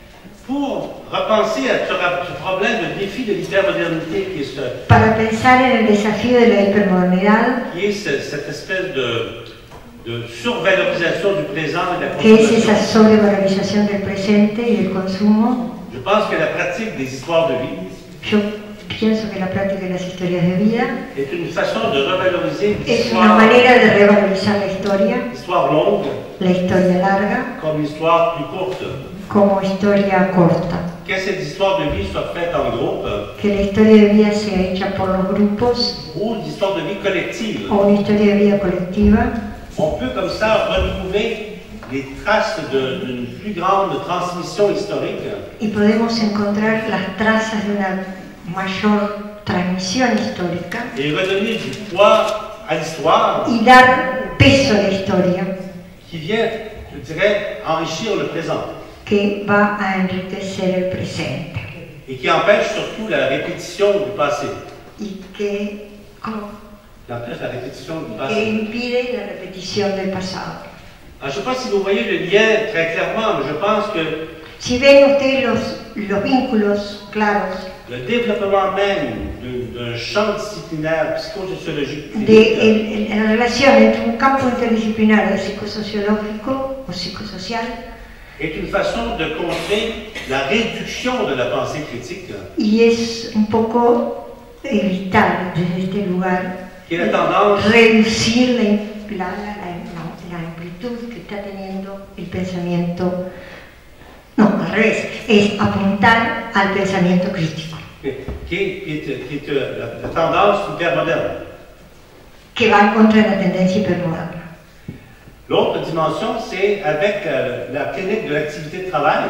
Pour repenser à ce, ce problème de défi de l'hypermodernité qui est, ce, para pensar en el desafío de la hipermodernidad, qui est ce, cette espèce de, de survalorisation du présent et de la que es esa consommation. sobrevalorización del presente y del consumo. Je pense que la pratique des histoires de vie Yo pienso que la práctica de las historias de vida est une façon de revaloriser es una l'histoire, manera de revalorizar la historia, l'histoire longue la historia larga, comme l'histoire plus courte. como historia corta. Que cette histoire de vie soit faite en groupe Que la historia de vida sea hecha por los grupos ou une histoire de vie collective. o una historia de vida colectiva. On peut comme ça retrouver les traces de- d'une plus grande transmission historique Y podemos encontrar las trazas de una mayor transmisión histórica et redonner du poids à l'histoire y dar peso a la historia qui vient, je dirais, enrichir le présent que va a enriquecer el presente et qui empêche surtout la répétition du passé. y que, ¿cómo? Qui empêche la répétition du que passé. impide la repetición del pasado. Alors, je ne sais pas si vous voyez le lien très clairement, mais je pense que Si ven ustedes los, los vínculos claros le développement même d'un d'un champ disciplinaire psychosociologique de clinique el- el- la relación entre un campo interdisciplinario psicosociológico o psicosocial est une façon de contrer la réduction de la pensée critique, y es un poco evitar desde este lugar qui est la tendance reducir la, la, la, la- la amplitud que está teniendo el pensamiento, no, al revés, es apuntar al pensamiento crítico, qui est, qui est- qui est, euh, la, la tendance hypermoderne. que va en contra de la tendencia hipermoderna. L'autre dimension, c'est avec euh, la clinique de l'activité de travail,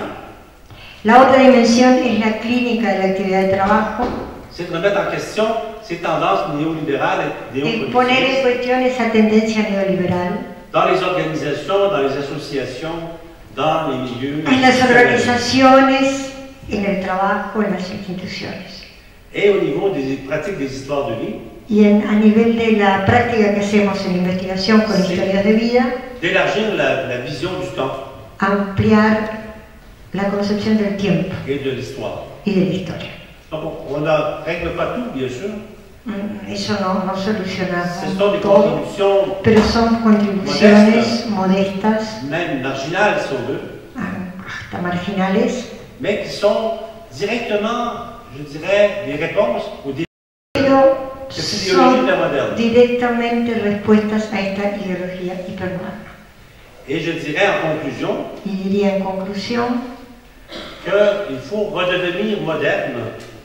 La otra dimensión es la clínica de la actividad de trabajo, c'est de remettre en question ces tendances néolibérales et de poner en néopolitistes cuestión esa tendencia neoliberal dans les organisations, dans les associations, dans les milieux en las institutionnels. organizaciones, en el trabajo, en las instituciones. Et au niveau des pratiques des histoires de vie, Y en, a nivel de la práctica que hacemos en investigación con Sí. historias de vida, d'élargir la, la vision du temps ampliar la concepción del tiempo et de l'histoire. y de la historia. Donc, on ne règle pas tout, bien sûr. Mm, Eso no, no soluciona Ce sont des todo, contributions, pero son contribuciones modestas, même marginales si on veut, ah, hasta marginales, mais qui sont directement, je dirais, des réponses aux défis pero de cette idéologie son hypermoderne. directamente respuestas a esta ideología hipermoderna. Et je dirais en conclusion Y diría en conclusión qu'il faut redevenir moderne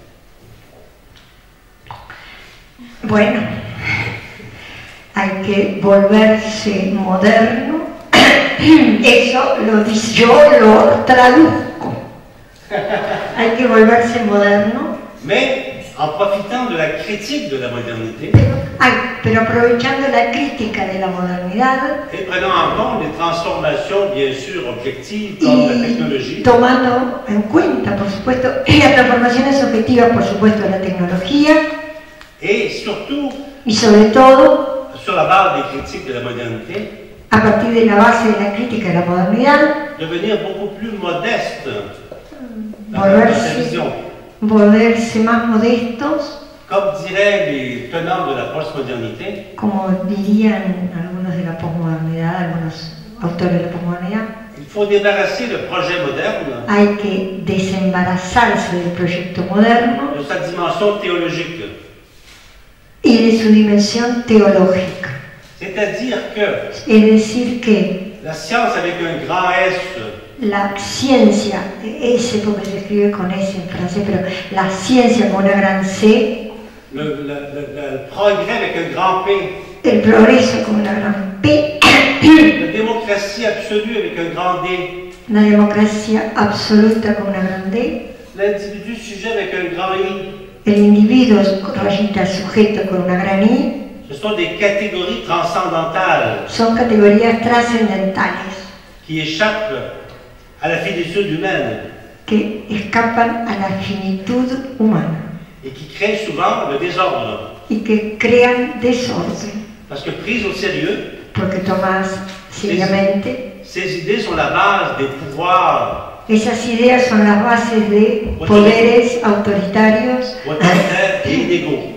bueno, hay que volverse moderno. Eso lo dice, yo lo traduzco. Hay que volverse moderno, mais en profitant de la critique de la modernité ay, pero aprovechando la crítica de la modernidad et prenant en compte les transformations, bien sûr, objectives comme la y technologie, tomando en cuenta, por supuesto, las transformaciones objetivas, por supuesto, de la tecnología et surtout, y sobre todo sur la base des critiques de la modernité, a partir de la base de la crítica de la modernidad, devenir beaucoup plus modeste dans sa volverse, vision. volverse más modestos, Comme diraient les tenants de la postmodernité, como dirían algunos de la posmodernidad, algunos autores de la posmodernidad, il faut débarrasser le projet moderne hay que desembarazarse del proyecto moderno de sa dimension théologique. y de su dimensión teológica. C'est-à-dire que Es decir, que la science avec un grand S, la ciencia, S porque se escribe con S en francés, pero la ciencia con una gran C, le, le- le- le progrès avec un grand P, el progreso con una gran P, la démocratie absolue avec un grand D, la democracia absoluta con una gran D, l'individu sujet avec un grand I, el individuo rayita sujeto con una gran I, ce sont des catégories transcendantales son categorías trascendentales qui échappent à la finitude humaine. que escapan a la finitud humana et qui créent souvent le désordre. y que crean desorden. Parce que prises au sérieux, Porque tomas seriamente, ces idées sont la base des pouvoirs esas ideas son las bases de poderes autoritarios autoritaires et inégaux.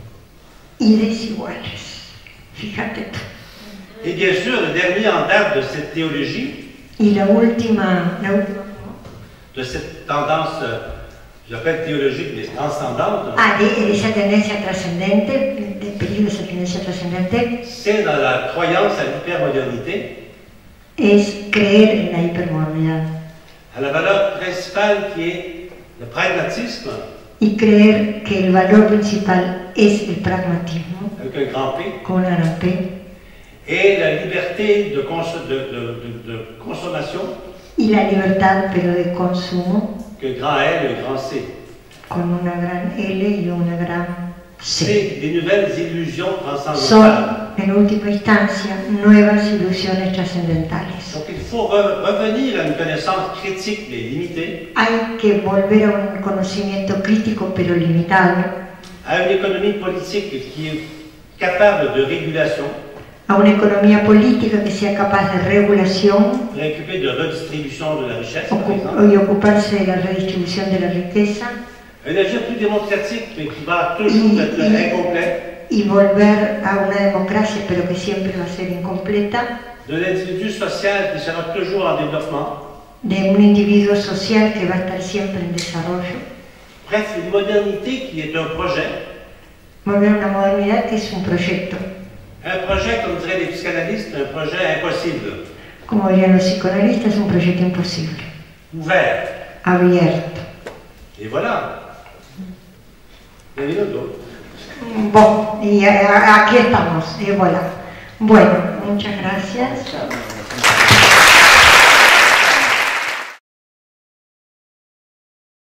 y desiguales. Fíjate tú. Et bien sûr, le dernier en date de cette théologie, Y la última, la última de cette tendance, j'appelle théologique, mais transcendante, ah, de, de esa tendencia trascendente, del peligro de esa tendencia trascendente, c'est dans la croyance à l'hypermodernité, es creer en la hipermodernidad à la valeur principale qui est le pragmatisme, y creer que el valor principal es el pragmatismo, avec un grand P, con una gran P, et la liberté de, cons- de, de, de, de consommation, y la libertad pero de consumo, que grand L et grand C. con una gran L y una gran C. C'est des nouvelles illusions transcendantales. Son, en última instancia, nuevas ilusiones trascendentales. Donc il faut re- revenir à une connaissance critique mais limitée, Hay que volver a un conocimiento crítico pero limitado, à une économie politique qui est capable de régulation, a una economía política que sea capaz de regulación préoccupée de redistribution de la richesse, par ocu- exemple, y ocuparse de la redistribución de la riqueza un agir plus démocratique mais qui va toujours être incomplet, y volver a una democracia pero que siempre va a ser incompleta, de l'individu social qui sera toujours en développement. de un individuo social que va a estar siempre en desarrollo, Bref, une modernité qui est un projet, volver a una modernidad que es un proyecto, un projet, comme diraient les psychanalystes, un projet impossible, como dirían los psicoanalistas, un proyecto imposible, ouvert. abierto. Et voilà. Bienvenido. Bon, y a- a- aquí estamos, y voilà. Bueno, muchas gracias.